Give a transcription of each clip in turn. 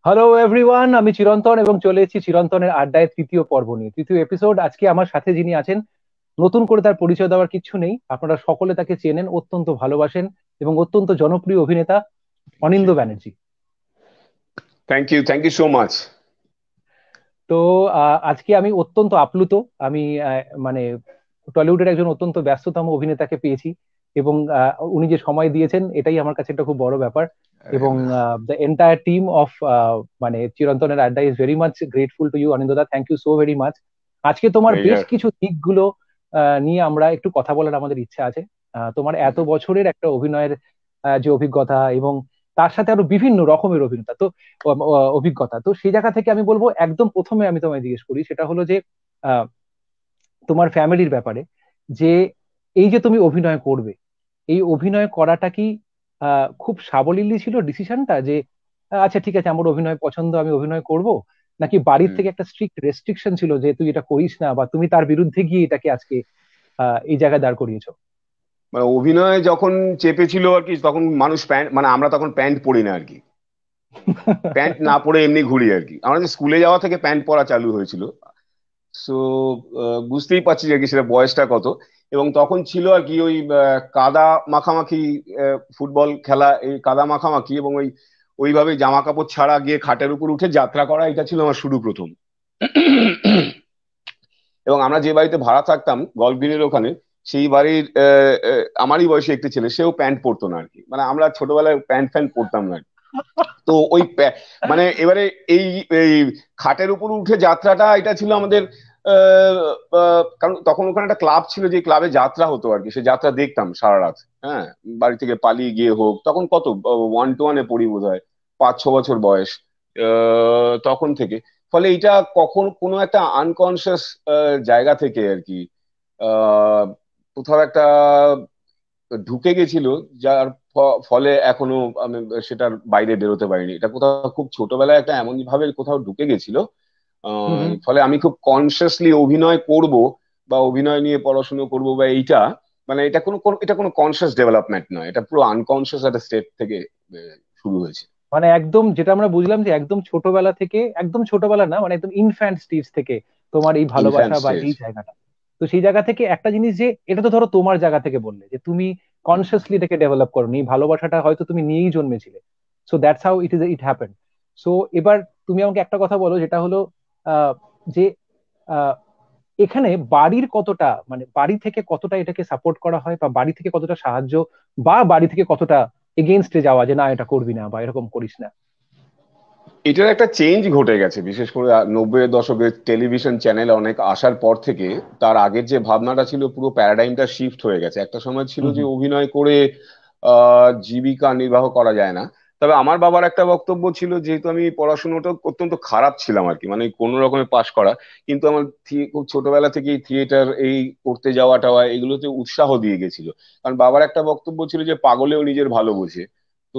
Hello everyone, আমি চিরন্তন এবং চলে এসেছি চিরন্তনের আড্ডায় তৃতীয় পর্ব নিয়ে, তৃতীয় এপিসোড। আজকে আমার সাথে যিনি আছেন, নতুন করে তার পরিচয় দেওয়ার কিচ্ছু নেই, আপনারা সকলে তাকে চেনেন, অত্যন্ত ভালোবাসেন এবং অত্যন্ত জনপ্রিয় অভিনেতা Anindya Banerjee. Thank you so much. তো আজকে আমি অত্যন্ত আপ্লুত। আমি মানে টলিউডের একজন অত্যন্ত ব্যস্ততম অভিনেতাকে পেয়েছি এবং উনি যে সময় দিয়েছেন এটাই আমার কাছে একটা খুব বড় ব্যাপার। এবং দ্য এন্টায়ার টিম অফ মানে চিরন্তনের আড্ডা is very much grateful to you অনিন্দদা, thank you so very much. আজকে তোমার বেশ প্লেজার। কিছু দিকগুলো নিয়ে আমরা একটু কথা বলার আমাদের ইচ্ছা আছে। তোমার এত বছরের একটা অভিনয়ের যে অভিজ্ঞতা এবং তার সাথে আরো বিভিন্ন রকমের অভিনেতা তো অভিজ্ঞতা, তো সেই জায়গা থেকে আমি বলবো একদম প্রথমে আমি তোমায় জিজ্ঞেস করি, সেটা হলো যে আহ, তোমার ফ্যামিলির ব্যাপারে, যে এই যে তুমি অভিনয় করবে, এই অভিনয় করাটা কি খুব সাবলীলই ছিল ডিসিশনটা যে আচ্ছা ঠিক আছে আমার অভিনয় পছন্দ আমি অভিনয় করব, নাকি বাড়ির থেকে একটা স্ট্রিক্ট রেস্ট্রিকশন ছিল যে তুই এটা করিস না, বা তুমি তার বিরুদ্ধে গিয়ে এটাকে আজকে এই জায়গায় দাঁড় করিয়েছো? মানে অভিনয় যখন চেপেছিল আর কি, তখন মানুষ প্যান্ট, মানে আমরা তখন প্যান্ট পরি না আর কি। প্যান্ট না পরে এমনি ঘুরি আর কি। আমরা যে স্কুলে যাওয়া থেকে প্যান্ট পরা চালু হয়েছিল। সো বুঝতেই পারছি আর কি সেটা বয়সটা কত। এবং তখন ছিল আর কি ওই কাদা মাখামাখি, ফুটবল খেলা, এই কাদা মাখামাখি, এবং ওইভাবে জামা কাপড় ছাড়া গিয়ে খাটের উপর উঠে যাত্রা করা, এটা ছিল আমার শুরু প্রথম। এবং আমরা যে বাড়িতে ভাড়া থাকতাম গল্ফ গ্রিনের ওখানে, সেই বাড়ির আমারই বয়সী একটি ছেলে, সেও প্যান্ট পরতো না আর কি। মানে আমরা ছোটবেলায় প্যান্ট ফ্যান্ট পরতাম না আর কি। তো মানে এবারে এই এই খাটের উপর উঠে যাত্রাটা, এটা ছিল আমাদের আহ, কারণ তখন ওখানে একটা ক্লাব ছিল, যে ক্লাবে যাত্রা হতো আর কি। সে যাত্রা দেখতাম সারা রাত। হ্যাঁ, বাড়ি থেকে পালিয়ে গিয়ে হোক, তখন কত 1 to 1-এ পড়ি বোধ হয়, 5-6 বছর বয়স তখন থেকে। ফলে এটা কখন কোনো একটা আনকনসিয়াস জায়গা থেকে আর কি আহ কোথাও একটা ঢুকে গেছিল, যার ফলে এখনো আমি সেটার বাইরে বেরোতে পারিনি। এটা কোথাও খুব ছোটবেলায় একটা এমন ভাবে কোথাও ঢুকে গেছিল। হুম হুম। ফলে আমি খুব কনসিয়াসলি অভিনয় করব বা অভিনয় নিয়ে পড়াশুনো করব বা এইটা, মানে এটা কোনো কনসিয়াস ডেভেলপমেন্ট নয়, এটা পুরো আনকনসিয়াস একটা স্টেট থেকে শুরু হয়েছে। মানে একদম যেটা আমরা বুঝলাম যে একদম ছোটবেলা থেকে, একদম ছোটবেলা না মানে একদম ইনফ্যান্ট স্টেজ থেকে তোমার এই ইনফ্যান্ট ভালোবাসা বা স্টেজ। এই জায়গাটা, তো সেই জায়গা থেকে একটা জিনিস যে এটা তো ধরো তোমার জায়গা থেকে বললে যে তুমি কনসিয়াসলি এটাকে ডেভেলপ করোনি, এই ভালোবাসাটা হয়তো তুমি নিয়েই জন্মেছিলে, so that's how it happen. সো এবার তুমি আমাকে একটা কথা বলো, যেটা হলো আহ, যে আহ, এখানে বাড়ির কতটা, মানে বাড়ি থেকে কতটা এটাকে সাপোর্ট করা হয়, বা বাড়ি থেকে কতটা সাহায্য, বা বাড়ি থেকে কতটা এগেনস্টে যাওয়া যে না এটা করবি না বা এরকম করিস না? এটার একটা চেঞ্জ ঘটে গেছে, বিশেষ করে 90-এর দশকে টেলিভিশন চ্যানেল অনেক আসার পর থেকে। তার আগের যে ভাবনাটা ছিল, পুরো প্যারাডাইমটা শিফট হয়ে গেছে। একটা সময় ছিল হুম যে হুম। অভিনয় করে জীবিকা নির্বাহ করা যায় না। তবে আমার বাবার একটা বক্তব্য ছিল, যেহেতু আমি পড়াশোনাটা অত্যন্ত খারাপ ছিলাম আর কি, মানে কোনো রকমে পাশ করা, কিন্তু আমার খুব ছোটবেলা থেকেই থিয়েটার এই করতে যাওয়া টাওয়া এগুলোতে উৎসাহ দিয়ে গেছিল। কারণ বাবার একটা বক্তব্য ছিল যে পাগলেও নিজের ভালো বোঝে। তো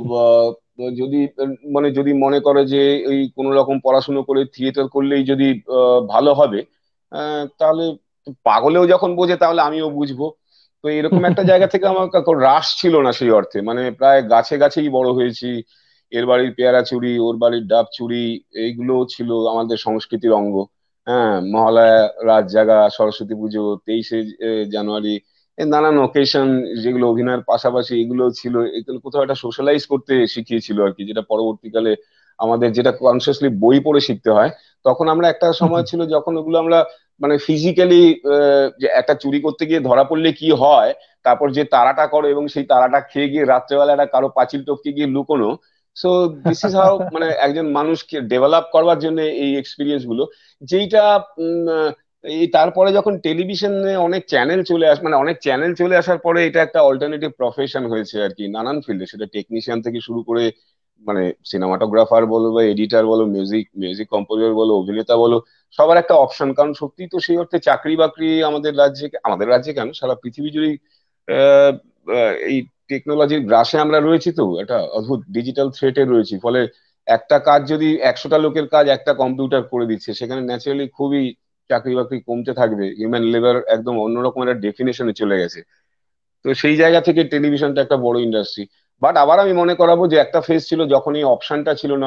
যদি মানে যদি মনে করে যে এই কোনো রকম পড়াশুনো করে থিয়েটার করলেই যদি ভালো হবে, তাহলে পাগলেও যখন বোঝে তাহলে আমিও বুঝবো। তো এরকম একটা জায়গা থেকে আমার রাশ ছিল না সেই অর্থে, মানে প্রায় গাছে গাছেই বড় হয়েছি। এর বাড়ির পেয়ারা চুরি, ওর বাড়ির ডাব চুরি, এইগুলো ছিল আমাদের সংস্কৃতির অঙ্গ। হ্যাঁ, মহালয়া, রাত জাগা, সরস্বতী পুজো, 23শে জানুয়ারি, এই নানান অকেশন, যেগুলো অভিনয়ের পাশাপাশি এগুলো ছিল, এগুলো কোথাও একটা সোশ্যালাইজ করতে শিখিয়েছিল আর কি, যেটা পরবর্তীকালে আমাদের যেটা কনসিয়াসলি বই পড়ে শিখতে হয়। তখন আমরা একটা সময় ছিল যখন ওগুলো আমরা মানে ফিজিক্যালি, যে একটা চুরি করতে গিয়ে ধরা পড়লে কি হয়, তারপর যে তাড়াটা করো এবং সেই তাড়াটা খেয়ে গিয়ে রাত্রেবেলা একটা কারো পাঁচিল টপকে গিয়ে লুকোনো। সো দিস ইজ হাউ, মানে একজন মানুষকে ডেভেলপ করবার জন্য এই এক্সপিরিয়েন্স গুলো, যেইটা এই তারপরে যখন টেলিভিশনে অনেক চ্যানেল চলে মানে অনেক চ্যানেল চলে আসার পরে এটা একটা অল্টারনেটিভ প্রফেশন হয়েছে আর কি, নানান ফিল্ডে, সেটা টেকনিশিয়ান থেকে শুরু করে, মানে সিনেমাটোগ্রাফার বলো বা এডিটার বলো, মিউজিক মিউজিক কম্পোজার বলো, অভিনেতা বলো, সবার একটা অপশন। কারণ সত্যি তো সেই অর্থে চাকরি বাকরি আমাদের রাজ্যে কেন, সারা পৃথিবী জুড়েই আহ, এই টেকনোলজির গ্রাসে আমরা রয়েছি, তো একটা অদ্ভুত ডিজিটাল থ্রেটে রয়েছি। ফলে একটা কাজ যদি 100টা লোকের কাজ একটা কম্পিউটার করে দিচ্ছে, সেখানে ন্যাচারালি খুবই চাকরি বাকরি কমতে থাকবে। হিউম্যান লেবার একদম অন্যরকম একটা ডেফিনেশনে চলে গেছে। তো সেই জায়গা থেকে টেলিভিশনটা একটা বড় ইন্ডাস্ট্রি। বাট আবার আমি মনে করাবো যে একটা ফেজ ছিল যখন এই অপশনটা ছিল না,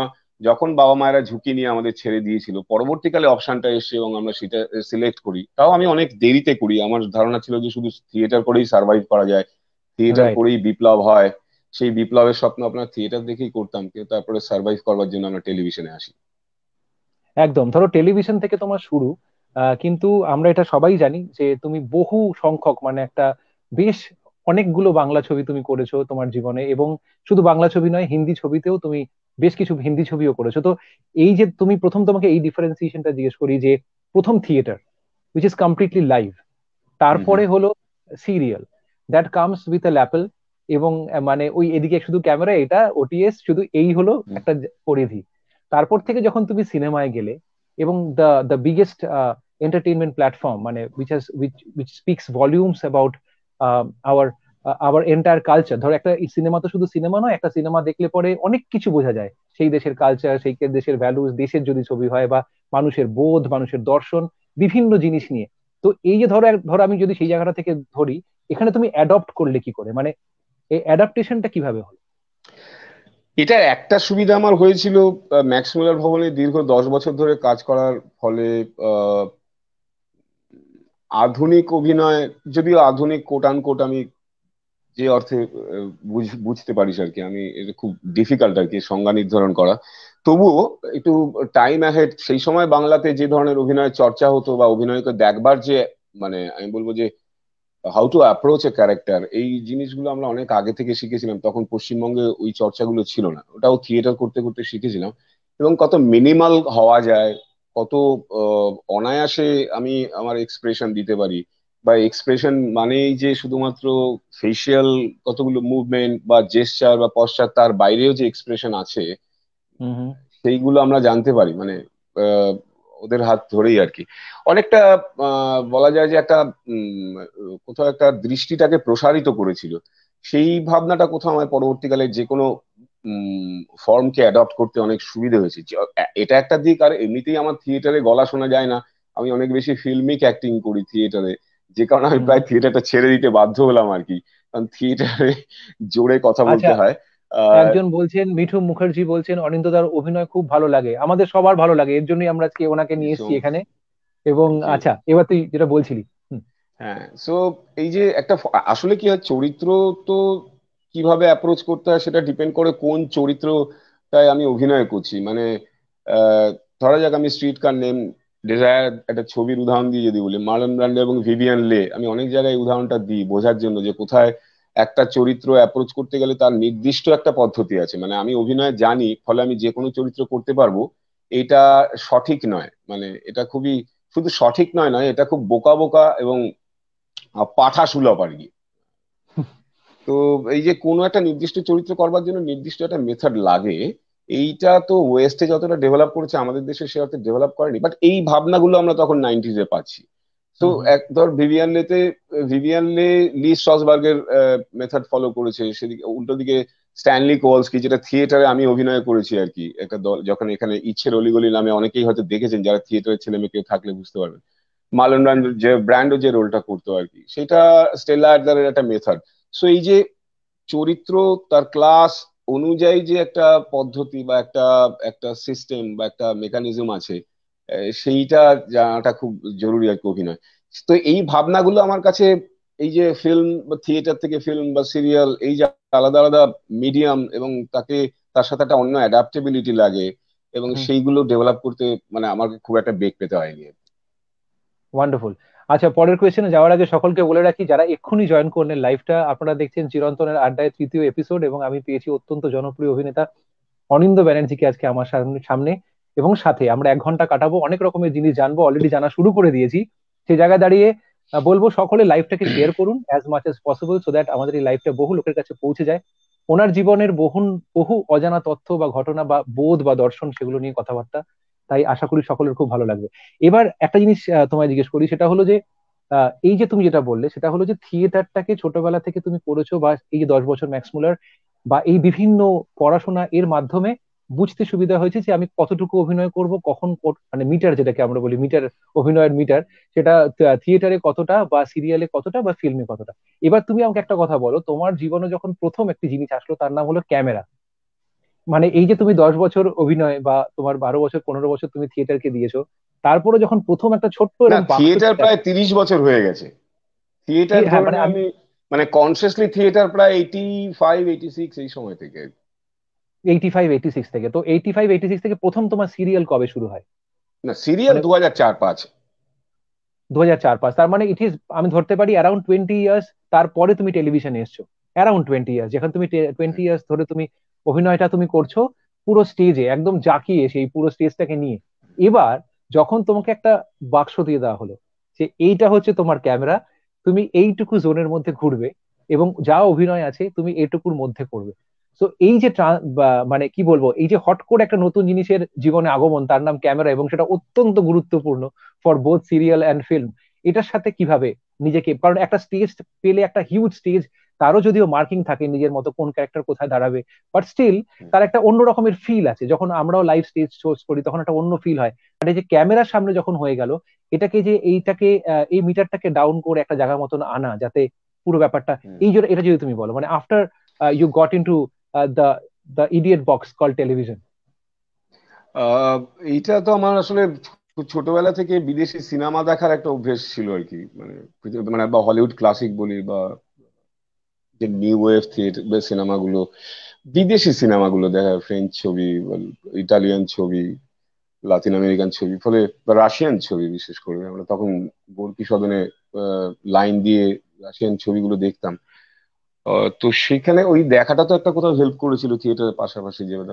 যখন বাবা মায়েরা ঝুঁকি নিয়ে আমাদের ছেড়ে দিয়েছিল, পরবর্তীকালে অপশনটা এসে এবং আমরা সেটা সিলেক্ট করি, তাও আমি অনেক দেরিতে করি। আমার ধারণা ছিল যে শুধু থিয়েটার করেই সার্ভাইভ করা যায়, থিয়েটার রাইট। করেই বিপ্লব হয়। সেই বিপ্লবের স্বপ্ন আপনার থিয়েটার দেখেই করতাম, কিন্তু তারপরে সার্ভাইভ করবার জন্য আমরা টেলিভিশনে আসি। একদম, ধরো টেলিভিশন থেকে তোমার শুরু, কিন্তু আমরা এটা সবাই জানি যে তুমি বহু সংখ্যক, মানে একটা বেশ অনেকগুলো বাংলা ছবি তুমি করেছো তোমার জীবনে, এবং শুধু বাংলা ছবি নয়, হিন্দি ছবিতেও তুমি বেশ কিছু হিন্দি ছবিও করেছো। তো এই যে তুমি প্রথম, তোমাকে এই ডিফারেন্সিয়েশনটা জিজ্ঞেস করি যে প্রথম theatre which is completely live, hmm hmm তারপরে হলো serial that comes with a lapel, এবং মানে ওই এদিকে শুধু ক্যামেরা, এটা ওটিএস, শুধু এই হলো হুম একটা পরিধি। তারপর থেকে যখন তুমি সিনেমায় গেলে, এবং দ্য বিগেস্ট এন্টারটেইনমেন্ট প্ল্যাটফর্ম, মানে which speaks volumes about our our entire culture. ধরো একটা সিনেমা তো শুধু সিনেমা নয়, একটা সিনেমা দেখলে পরে অনেক কিছু বোঝা যায় সেই দেশের কালচার, সেই দেশের ভ্যালুস, দেশের যদি ছবি হয়, বা মানুষের বোধ, মানুষের দর্শন, বিভিন্ন জিনিস নিয়ে। তো এই যে ধরো ধরো আমি যদি সেই জায়গাটা থেকে ধরি, এখানে তুমি অ্যাডপ্ট করলে কি করে, মানে এই অ্যাডাপ্টেশনটা কিভাবে হলো? এটার একটা সুবিধা আমার হয়েছিল, ম্যাক্স মুলার ভবনে দীর্ঘ 10 বছর ধরে কাজ করার ফলে। আহ, আধুনিক অভিনয়, যদিও আধুনিক কোট আন কোট আমি যে অর্থে বুঝতে পারিস আর কি, আমি এটা খুব ডিফিকাল্ট আর কি সংজ্ঞা নির্ধারণ করা। তবুও একটু টাইম অ্যাহেড, সেই সময় বাংলাতে যে ধরনের অভিনয় চর্চা হতো বা অভিনয়কে দেখবার যে, মানে আমি বলবো যে how to approach a character, এই জিনিসগুলো আমরা অনেক আগে থেকে শিখেছিলাম। তখন পশ্চিমবঙ্গে ওই চর্চাগুলো ছিল না, ওটাও থিয়েটার করতে করতে শিখেছিলাম। এবং কত মিনিমাল হওয়া যায়, কত অনায়াসে আমি আমার এক্সপ্রেশন দিতে পারি, বা এক্সপ্রেশন মানেই যে শুধুমাত্র ফেসিয়াল কতগুলো মুভমেন্ট বা জেস্চার বা পশ্চাৎ, তার বাইরেও যে এক্সপ্রেশন আছে, হুম হুম। সেইগুলো আমরা জানতে পারি। মানে আহ, ওদের হাত ধরেই আর কি অনেকটা বলা যায় যে একটা উম, কোথাও একটা দৃষ্টিটাকে প্রসারিত করেছিল। সেই ভাবনাটা কোথাও আমার পরবর্তীকালে যে কোনো ফর্মকে অ্যাডপ্ট করতে অনেক সুবিধা হয়েছে। এটা একটা দিক। আর এমনিতেই আমার থিয়েটারে গলা শোনা যায় না, আমি অনেক বেশি ফিল্মিক অ্যাক্টিং করি থিয়েটারে, যে কারণে আমি হুম হুম। প্রায় থিয়েটারটা ছেড়ে দিতে বাধ্য হলাম আর কি। কারণ থিয়েটারে জোরে কথা আচ্ছা, বলতে হয়। আহ একজন বলছেন, মিঠু মুখার্জি বলছেন, অনিন্দ্যদার অভিনয় খুব ভালো লাগে, আমাদের সবার ভালো লাগে, এর জন্যই আমরা আজকে ওনাকে নিয়ে এসেছি ভীষণ। এখানে। এবং জি। আচ্ছা, এবার তুই যেটা বলছিলি। হুম হ্যাঁ, সো এই যে একটা আসলে কি হয়, চরিত্র তো কিভাবে অ্যাপ্রোচ করতে হয় সেটা ডিপেন্ড করে কোন চরিত্রটায় আমি অভিনয় করছি। মানে আহ, ধরা যাক আমি স্ট্রিট কার নেম ডিজায়ার একটা ছবির উদাহরণ দিয়ে যদি বলি, মার্লন ব্র্যান্ডো এবং ভিভিয়ান লে, আমি অনেক জায়গায় উদাহরণটা দিই বোঝার জন্য যে কোথায় একটা চরিত্র অ্যাপ্রোচ করতে গেলে তার নির্দিষ্ট একটা পদ্ধতি আছে। মানে আমি অভিনয় জানি, ফলে আমি যে কোনো চরিত্র করতে পারবো, এটা সঠিক নয়। মানে এটা খুবই, শুধু সঠিক নয় নয়, এটা খুব বোকা বোকা এবং পাঠা সুলভ আর কি। তো এই যে কোনো একটা নির্দিষ্ট চরিত্র করবার জন্য নির্দিষ্ট একটা মেথড লাগে। এইটা তো ওয়েস্টে যতটা ডেভেলপ করেছে, আমাদের দেশে সে অর্থে ডেভেলপ করেনি, বাট এই ভাবনাগুলো আমরা তখন 90s-এ পাচ্ছি। তো হুম হুম। এক ধর ভিভিয়ান লেতে, ভিভিয়ান লে লি স্ট্রসবার্গের মেথড ফলো করেছে। সেদিকে উল্টো দিকে স্ট্যানলি কোলস্কি, যেটা থিয়েটারে আমি অভিনয় করেছি আর কি একটা দল, যখন এখানে ইচ্ছের অলিগলি নামে অনেকেই হয়তো দেখেছেন, যারা থিয়েটারের ছেলে মেয়ে কেউ থাকলে বুঝতে পারবেন। মার্লন ব্র্যান্ডো যে রোলটা করতো আর কি, সেটা স্টেলা অ্যাডলারের একটা মেথড। সো এই যে চরিত্র, তার ক্লাস অনুযায়ী যে একটা পদ্ধতি বা একটা একটা সিস্টেম বা একটা মেকানিজম আছে, সেইটা জানাটা খুব জরুরি আর কি অভিনয়। তো এই ভাবনাগুলো আমার কাছে, এই যে ফিল্ম বা থিয়েটার থেকে ফিল্ম বা সিরিয়াল, এই যে আলাদা আলাদা মিডিয়াম, এবং তাকে তার সাথে একটা অন্য অ্যাডাপ্টেবিলিটি লাগে, এবং হুম। সেইগুলো ডেভেলপ করতে মানে আমাকে খুব একটা বেগ পেতে হয়নি। ওয়ান্ডারফুল। আচ্ছা, পরের কোয়েশ্চেনে যাওয়ার আগে সকলকে বলে রাখি, যারা এক্ষুনি জয়েন করলেন লাইভটা, আপনারা দেখছেন চিরন্তনের আড্ডায় তৃতীয় এপিসোড, এবং আমি পেয়েছি অত্যন্ত জনপ্রিয় অভিনেতা অনিন্দ্য ব্যানার্জিকে আজকে আমার সামনে সামনে। এবং সাথে আমরা 1 ঘন্টা কাটাবো, অনেক রকমের জিনিস জানবো, অলরেডি জানা শুরু করে দিয়েছি। সেই জায়গায় দাঁড়িয়ে বলবো সকলে লাইভটাকে শেয়ার করুন as much as possible, so that আমাদের এই লাইভটা বহু লোকের কাছে পৌঁছে যায়। ওনার জীবনের বহু অজানা তথ্য বা ঘটনা বা বোধ বা দর্শন, সেগুলো নিয়ে কথাবার্তা, তাই আশা করি সকলের খুব ভালো লাগবে। এবার একটা জিনিস তোমায় জিজ্ঞেস করি, সেটা হলো যে এই যে তুমি যেটা বললে, সেটা হলো যে থিয়েটারটাকে ছোটবেলা থেকে তুমি করেছো, বা এই যে 10 বছর ম্যাক্স মুলার বা এই বিভিন্ন পড়াশোনা এর মাধ্যমে বুঝতে সুবিধা হয়েছে যে আমি কতটুকু অভিনয় করব, কখন মানে মিটার, যেটাকে আমরা বলি মিটার, অভিনয়ের মিটার, সেটা থিয়েটারে কতটা বা সিরিয়ালে কতটা বা ফিল্মে কতটা। এবার তুমি আমাকে একটা কথা বলো, তোমার জীবনে যখন প্রথম একটি জিনিস আসলো, তার নাম হলো ক্যামেরা, মানে এই যে তুমি 10 বছর অভিনয় বা তোমার 12 বছর 15 বছর তুমি থিয়েটারকে দিয়েছো, তারপরে যখন প্রথম একটা ছোট্ট না, এরকম বাক্স থিয়েটার চলে প্রায় আসে। 30 বছর হয়ে গেছে। থিয়েটার ধরে মানে নে আমি আমি, মানে কনসিয়াসলি থিয়েটার প্রায় 85 86 এই সময় থেকে। 85 86 থেকে, তো 85 86 থেকে প্রথম তোমার সিরিয়াল কবে শুরু হয়? না, সিরিয়াল মানে 2004 05। 2004 05, তার মানে ইট ইজ, আমি ধরতে পারি অ্যারাউন্ড 20 ইয়ার্স তারপরে তুমি টেলিভিশনে এসছো। অ্যারাউন্ড 20 ইয়ার্স, যেখানে তুমি 20 ইয়ার্স ধরে তুমি অভিনয়টা তুমি করছো পুরো স্টেজে একদম জাঁকিয়ে সেই পুরো স্টেজটাকে নিয়ে। এবার যখন তোমাকে একটা বাক্স দিয়ে দেওয়া হলো যে এইটা হচ্ছে তোমার ক্যামেরা, তুমি এইটুকু জোনের মধ্যে ঘুরবে এবং যা অভিনয় আছে তুমি এইটুকুর মধ্যে করবে। তো এই যে মানে কি বলবো, এই যে হট করে একটা নতুন জিনিসের জীবনে আগমন, তার নাম ক্যামেরা, এবং সেটা অত্যন্ত গুরুত্বপূর্ণ for both serial and film, এটার সাথে কিভাবে নিজেকে, কারণ একটা স্টেজ পেলে, একটা হিউজ স্টেজ, তারও যদিও মার্কিং থাকে নিজের মতো কোন ক্যারেক্টার কোথায় দাঁড়াবে, বাট স্টিল তার একটা অন্য রকমের ফিল আছে। যখন আমরাও লাইভ স্টেজ শোজ করি তখন একটা অন্য ফিল হয়। আর এই যে ক্যামেরার সামনে যখন হয়ে গেল, এটাকে যে এইটাকে এই মিটারটাকে ডাউন করে একটা জায়গার মতন আনা, যাতে পুরো ব্যাপারটা, এই যে এটা যদি তুমি বলো মানে after you got into the the idiot box call television. Ah এইটা তো আমার আসলে ছোটবেলা থেকে বিদেশি সিনেমা দেখার একটা অভ্যেস ছিল আর কি, মানে মানে বা হলিউড ক্লাসিক বলি, বা যে নিউ ওয়েভ থিয়েটার বা সিনেমাগুলো, বিদেশি সিনেমাগুলো দেখা, ফ্রেঞ্চ ছবি, ইটালিয়ান ছবি, লাতিন আমেরিকান ছবি, ফলে বা রাশিয়ান ছবি বিশেষ করে আমরা তখন বরকি সদনে লাইন দিয়ে রাশিয়ান ছবিগুলো দেখতাম। তো সেখানে ওই দেখাটা তো একটা কোথাও হেল্প করেছিল থিয়েটারের পাশাপাশি, যে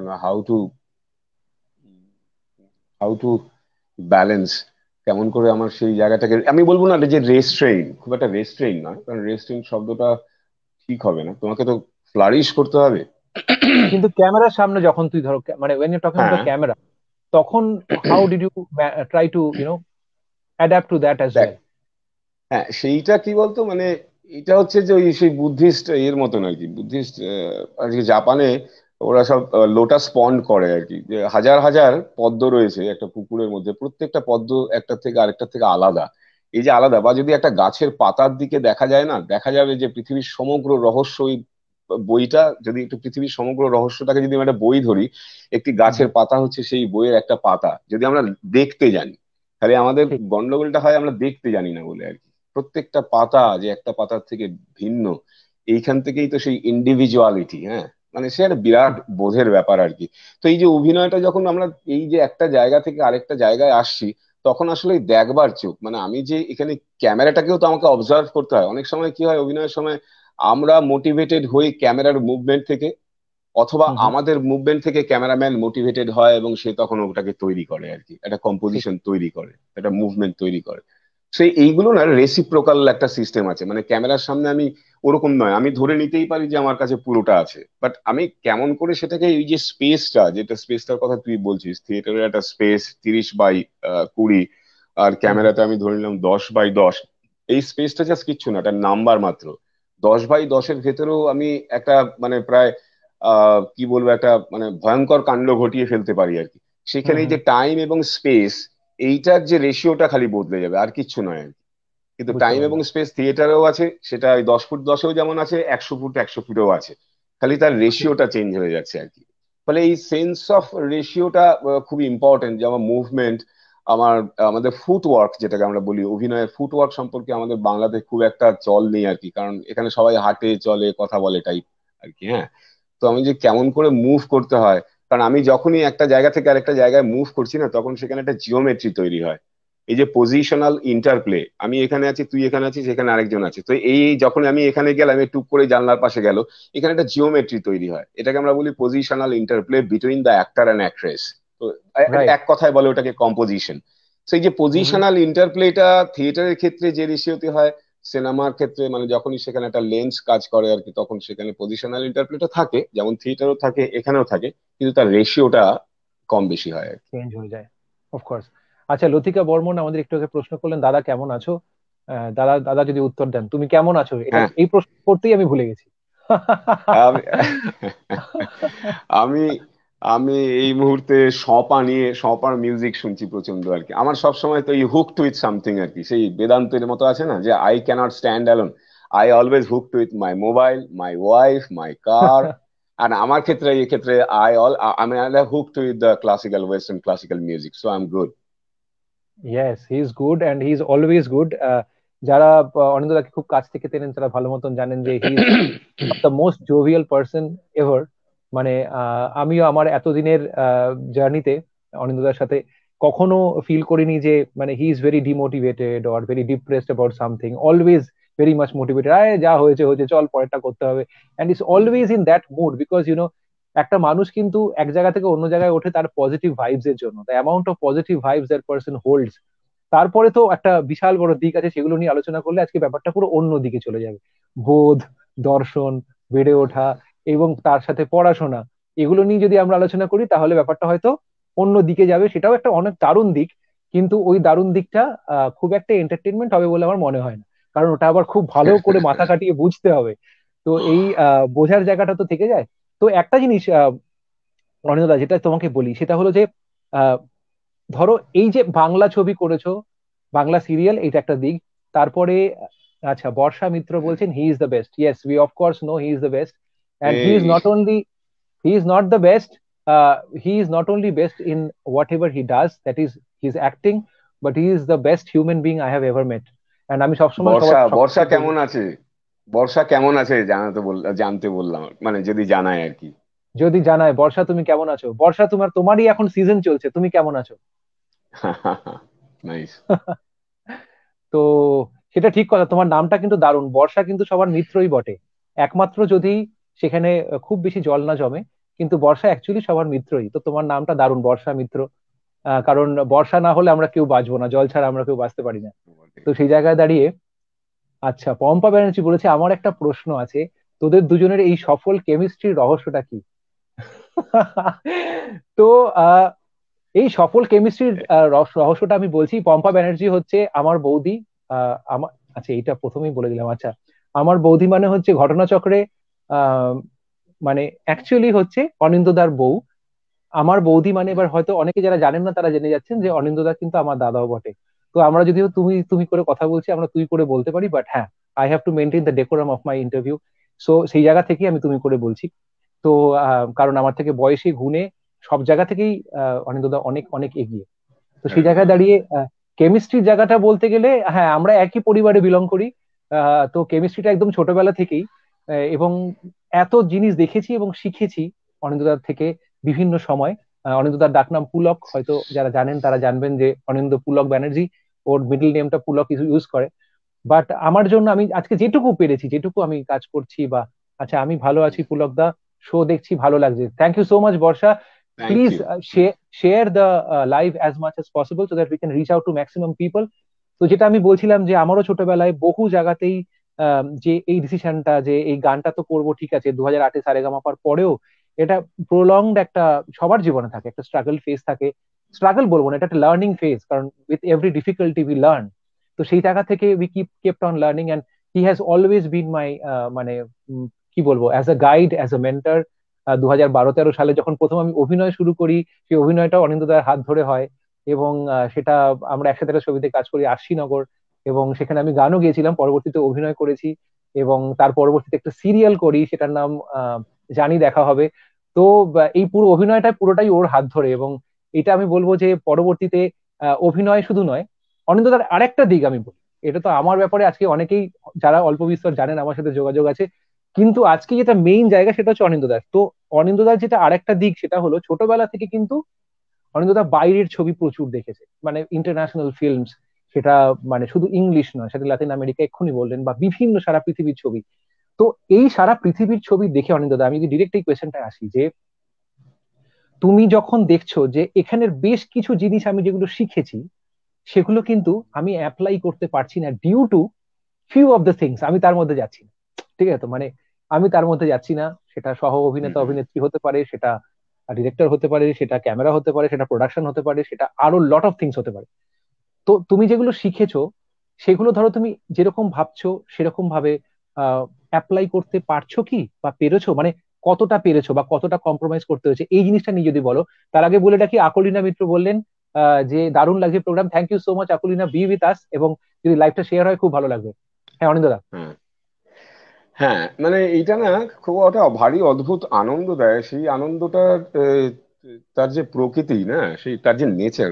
হাউ টু ব্যালেন্স, কেমন করে আমার সেই জায়গাটাকে, আমি বলবো না যে রেস্ট্রেইন, খুব একটা রেস্ট্রেইন নয়, কারণ রেস্ট্রেইন শব্দটা ঠিক হবে না, তোমাকে তো ফ্লারিশ করতে হবে। কিন্তু ক্যামেরার সামনে যখন তুই ধরো, মানে when you're talking হ্যাঁ, about ক্যামেরা, তখন how did you try to adapt to that as দেখ, ওয়েল? হ্যাঁ সেইটা কি বলতো, মানে এটা হচ্ছে যে ওই সেই বুদ্ধিস্ট এর মতন আর কি, বুদ্ধিস্ট আর কি জাপানে ওরা সব লোটাস পন্ড করে আর কি, যে হাজার হাজার পদ্ম রয়েছে একটা পুকুরের মধ্যে, প্রত্যেকটা পদ্ম একটা থেকে আরেকটা থেকে আলাদা। এই যে আলাদা, বা যদি একটা গাছের পাতার দিকে দেখা যায় না, দেখা যাবে যে পৃথিবীর সমগ্র রহস্য ওই বইটা, যদি একটু পৃথিবীর সমগ্র রহস্যটাকে যদি আমরা একটা বই ধরি, একটি গাছের পাতা হচ্ছে সেই বইয়ের একটা পাতা, যদি আমরা দেখতে জানি। তাহলে আমাদের ঠিক। গন্ডগোলটা হয় আমরা দেখতে জানি না বলে আর কি। প্রত্যেকটা পাতা যে একটা পাতার থেকে ভিন্ন, এইখান থেকেই তো সেই ইন্ডিভিজুয়ালিটি, হ্যাঁ, মানে সে একটা বিরাট বোধের ব্যাপার আর কি। তো এই যে অভিনয়টা যখন আমরা এই যে একটা জায়গা থেকে আরেকটা জায়গায় আসছি, তখন আসলে এই দেখবার চোখ, মানে আমি যে এখানে ক্যামেরাটাকেও তো আমাকে অবজার্ভ করতে হয়। অনেক সময় কি হয় অভিনয়ের সময়, আমরা মোটিভেটেড হই ক্যামেরার মুভমেন্ট থেকে, অথবা হুম হুম। আমাদের মুভমেন্ট থেকে ক্যামেরাম্যান মোটিভেটেড হয় এবং সে তখন ওটাকে তৈরি করে আর কি, একটা ঠিক। কম্পোজিশন তৈরি করে, একটা মুভমেন্ট তৈরি করে। সেই এইগুলো না রেসিপ্রোকাল একটা সিস্টেম আছে, মানে ক্যামেরার সামনে আমি ওরকম নয়, আমি ধরে নিতেই পারি যে আমার কাছে পুরোটা আছে, বাট আমি কেমন করে সেটাকে, এই যে স্পেসটা, যেটা স্পেসটার কথা তুই বলছিস, থিয়েটারের একটা স্পেস 30 বাই 20, আর হুম হুম। ক্যামেরাতে আমি ধরে নিলাম 10 বাই 10, এই স্পেসটা জাস্ট কিচ্ছু না, একটা নাম্বার মাত্র। 10 বাই 10-এর ভেতরেও আমি একটা, মানে প্রায় কি বলবো, একটা মানে ভয়ঙ্কর কাণ্ড ঘটিয়ে ফেলতে পারি আর কি। হুম সেখানে এই হুম। যে টাইম এবং স্পেস, এইটার যে রেশিওটা খালি বদলে যাবে, আর কিচ্ছু নয় আর কি। কিন্তু বুঝতে টাইম এবং পারলাম। স্পেস থিয়েটারেও আছে, সেটা ওই 10 ফুট 10-এও যেমন আছে, 100 ফুট 100 ফুটেও আছে, খালি তার ঠিক। রেশিওটা চেঞ্জ হয়ে যাচ্ছে আর কি। ফলে এই সেন্স অফ রেশিওটা খুবই ইম্পর্টেন্ট, যে আমার মুভমেন্ট, আমার আমাদের ফুটওয়ার্ক যেটাকে আমরা বলি, অভিনয়ের ফুটওয়ার্ক সম্পর্কে আমাদের বাংলাতে খুব একটা চল নেই আর কি, কারণ এখানে সবাই হাঁটে চলে কথা বলে টাইপ আর কি, হ্যাঁ। তো আমি যে কেমন করে মুভ করতে হয়, কারণ আমি যখনই একটা জায়গা থেকে আরেকটা জায়গায় মুভ করছি না, তখন সেখানে একটা জিওমেট্রি তৈরি হয়। এই যে পজিশনাল ইন্টারপ্লে, আমি এখানে আছি, তুই এখানে আছিস, এখানে আরেকজন আছে, তো এই এই যখন আমি এখানে গেলাম, আমি টুক করে জানলার পাশে গেল, এখানে একটা জিওমেট্রি তৈরি হয়, এটাকে আমরা বলি positional interplay between the actor and actress. তো রাইট। এক কথায় বলে ওটাকে কম্পোজিশন। সেই যে হুম হুম। পজিশনাল ইন্টারপ্লেটা থিয়েটারের ক্ষেত্রে যে রেশিওতে হয়, সিনেমার ক্ষেত্রে মানে যখনই সেখানে একটা লেন্স কাজ করে আর কি, তখন সেখানে পজিশনাল ইন্টারপ্লেটা থাকে, যেমন থিয়েটারও থাকে এখানেও থাকে, কিন্তু তার রেশিওটা কম বেশি হয় আর কি। চেঞ্জ হয়ে যায়, অফকোর্স। আচ্ছা, লতিকা বর্মন আমাদের একটু আগে প্রশ্ন করলেন, দাদা কেমন আছো? দাদা দাদা যদি উত্তর দেন, তুমি কেমন আছো, এটা হ্যাঁ, এই প্রশ্ন করতেই আমি ভুলে গেছি। আমি আমি আমি এই মুহূর্তে সপা নিয়ে সপার মিউজিক শুনছি প্রচন্ড আর কি। আমার সব সময় তো এই হুকড উইথ সামথিং আর কি, সেই বেদান্তের মতো আছে না, যে I can't stand alone, I always hooked with my mobile, my wife, my car, আর আমার ক্ষেত্রে এই ক্ষেত্রে আমি hooked with the classical western classical music, so I am good. Yes, he is good and he is always good. যারা অনিন্দ্যদাকে খুব কাছ থেকে চেনেন তারা ভালো মতন জানেন যে he is the most jovial person ever. মানে আমিও আমার এতদিনের জার্নিতে অনিন্দ্যদার সাথে কখনো ফিল করিনি যে মানে he is very demotivated or very depressed about something. Always very much motivated, আয় যা হয়েছে হয়েছে, চল পরেরটা করতে হবে। And it's always in that mood, because একটা মানুষ কিন্তু এক জায়গা থেকে অন্য জায়গায় ওঠে তার পজিটিভ ভাইবস এর জন্য। The amount of positive vibes that person holds, তারপরে তো একটা বিশাল বড় দিক আছে, সেগুলো নিয়ে আলোচনা করলে আজকে ব্যাপারটা পুরো অন্য দিকে চলে যাবে। বোধ, দর্শন, বেড়ে ওঠা এবং তার সাথে পড়াশোনা, এগুলো নিয়ে যদি আমরা আলোচনা করি তাহলে ব্যাপারটা হয়তো অন্য দিকে যাবে। সেটাও একটা অনেক দারুণ দিক, কিন্তু ওই দারুণ দিকটা খুব একটা এন্টারটেনমেন্ট হবে বলে আমার মনে হয় না, কারণ ওটা আবার খুব ভালো করে মাথা খাটিয়ে বুঝতে হবে। তো এই বোঝার জায়গাটা তো থেকে যায়। তো একটা জিনিস অনিন্দা, যেটা তোমাকে বলি সেটা হলো যে আহ, ধরো এই যে বাংলা ছবি করেছো, বাংলা সিরিয়াল, এটা একটা দিক। তারপরে আচ্ছা, বর্ষা মিত্র বলছেন he is the best. Yes, we of course no he is the best. And he is এই not only, he is not the best, he is not only best in whatever he does, that is his acting, but he is the best human being I have ever met. And আমি সবসময় সবার বর্ষা বর্ষা সবসময় বলি, কেমন আছে? বর্ষা কেমন আছে জানতে বললাম, মানে যদি জানায় আর কি। যদি জানায় বর্ষা তুমি কেমন আছো, বর্ষা তোমারই এখন সিজন চলছে, তুমি কেমন আছো? নাইস। তো সেটা ঠিক কথা, তোমার নামটা কিন্তু দারুণ, বর্ষা কিন্তু সবার মিত্রই বটে। একমাত্র যদি সেখানে খুব বেশি জল না জমে, কিন্তু বর্ষা অ্যাকচুয়ালি সবার মিত্রই। তো তোমার নামটা দারুণ, বর্ষা মিত্র। কারণ বর্ষা না হলে আমরা কেউ বাঁচবো না, জল ছাড়া আমরা কেউ বাঁচতে পারি না। তো সেই জায়গায় দাঁড়িয়ে, আচ্ছা, পম্পা ব্যানার্জি বলেছে আমার একটা প্রশ্ন আছে, তোদের দুজনের এই সফল কেমিস্ট্রির রহস্যটা কি? তো আহ এই সফল কেমিস্ট্রির রহস্যটা আমি বলছি। পম্পা ব্যানার্জি হচ্ছে আমার বৌদি। আমার, আচ্ছা এইটা প্রথমেই বলে দিলাম। আচ্ছা, আমার বৌদি মানে হচ্ছে ঘটনাচক্রে আহ মানে অ্যাকচুয়ালি হচ্ছে অনিন্দ্যদার বউ। আমার বৌদি মানে, এবার হয়তো অনেকে যারা জানেন না তারা জেনে যাচ্ছেন যে অনিন্দ্যদা কিন্তু আমার দাদাও বটে। তো আমরা যদিও তুমি তুমি করে কথা বলছি, আমরা তুই করে বলতে পারি, বাট হ্যাঁ, I have to maintain the decorum of my interview. So সেই জায়গা থেকেই আমি তুমি করে বলছি। তো কারণ আমার থেকে বয়সে গুণে সব জায়গা থেকেই অনিন্দ্যদা অনেক অনেক এগিয়ে। তো সেই জায়গায় একদম। দাঁড়িয়ে কেমিস্ট্রির জায়গাটা বলতে গেলে, হ্যাঁ আমরা একই পরিবারে বিলং করি। তো কেমিস্ট্রিটা একদম ছোটবেলা থেকেই, এবং এত জিনিস দেখেছি এবং শিখেছি অনিন্দ্যদার থেকে বিভিন্ন সময়। অনিন্দ্যদার ডাকনাম পুলক, হয়তো যারা জানেন তারা জানবেন যে অনিন্দ্য পুলক ব্যানার্জি, ওর মিডল নেমটা পুলক ইউজ করে। বাট আমার জন্য আমি আজকে যেটুকু পেরেছি, যেটুকু আমি কাজ করছি বা, আচ্ছা আমি ভালো আছি পুলক দা, শো দেখছি, ভালো লাগছে। Thank you so much Barsha. Thank please you. share the live as much as possible so that we can reach out to maximum people. তো যেটা আমি বলছিলাম যে আমারও ছোটবেলায় বহু জায়গাতেই যে এই ডিসিশনটা, যে এই গানটা তো করবো, ঠিক আছে 2008-এ সারেগামাপার পরেও এটা প্রলংড একটা, সবার জীবনে থাকে একটা স্ট্রাগল ফেজ থাকে। স্ট্রাগল বলবো না, এটা একটা লার্নিং ফেজ, কারণ with every difficulty we learn. তো সেই জায়গা থেকে we kept on learning, and he has always been my, মানে কি বলবো, as a guide, as a mentor. 2012-13 সালে যখন প্রথম আমি অভিনয় শুরু করি, সেই অভিনয়টা অনিন্দ্যদার হাত ধরে হয়। এবং সেটা আমরা একসাথে একটা ছবিতে কাজ করি, আশিনগর, এবং সেখানে আমি গানও গেয়েছিলাম, পরবর্তীতে অভিনয় করেছি। এবং তার পরবর্তীতে একটা সিরিয়াল করি, সেটার নাম জানি দেখা হবে। তো এই পুরো অভিনয়টা পুরোটাই ওর হাত ধরে। এবং এটা আমি বলবো যে পরবর্তীতে অভিনয় শুধু নয়, অনিন্দ্যদার আরেকটা দিক আমি বলি, এটা তো আমার ব্যাপারে আজকে অনেকেই যারা অল্প বিস্তর জানেন আমার সাথে যোগাযোগ আছে, কিন্তু আজকে যেটা মেইন জায়গা সেটা হচ্ছে অনিন্দ্যদার। তো অনিন্দ্যদার যেটা আরেকটা দিক সেটা হলো ছোটবেলা থেকে কিন্তু অনিন্দ্যদা বাইরের ছবি প্রচুর দেখেছে, মানে ইন্টারন্যাশনাল ফিল্মস। সেটা মানে শুধু ইংলিশ নয়, সেটা লাতিন আমেরিকা এক্ষুনি বললেন, বা বিভিন্ন সারা পৃথিবীর ছবি। তো এই সারা পৃথিবীর ছবি দেখে অনিন্দ্যদা, আমি যদি ডিরেক্ট এই কোয়েশ্চেনটা আসি, যে তুমি যখন দেখছো যে এখানের বেশ কিছু জিনিস আমি যেগুলো শিখেছি সেগুলো কিন্তু আমি অ্যাপ্লাই করতে পারছি না due to few of the things, আমি তার মধ্যে যাচ্ছি না। ঠিক আছে, তো মানে আমি তার মধ্যে যাচ্ছি না। সেটা সহ হুম অভিনেতা হুম। অভিনেত্রী হতে পারে, সেটা ডিরেক্টর হতে পারে, সেটা ক্যামেরা হতে পারে, সেটা প্রোডাকশন হতে পারে, সেটা আরো লট অফ থিংস হতে পারে। তো তুমি যেগুলো শিখেছো সেগুলো ধরো তুমি যেরকম ভাবছো সেরকম ভাবে অ্যাপ্লাই করতে পারছো কি, বা পেরেছো, মানে কতটা পেরেছো বা কতটা কম্প্রোমাইজ করতে হয়েছে, এই জিনিসটা নিয়ে যদি বলো। তার আগে বলে রাখি, আকলিনা মিত্র বললেন যে দারুণ লাগছে program, thank you so much Aklina, be with us, এবং যদি লাইভটা শেয়ার হয় খুব ভালো লাগবে। হ্যাঁ অনিন্দা। হ্যাঁ হ্যাঁ, মানে এইটা না খুব একটা ভারী অদ্ভুত আনন্দ দেয়। সেই আনন্দটা তার যে প্রকৃতি না, সেই তার যে নেচার,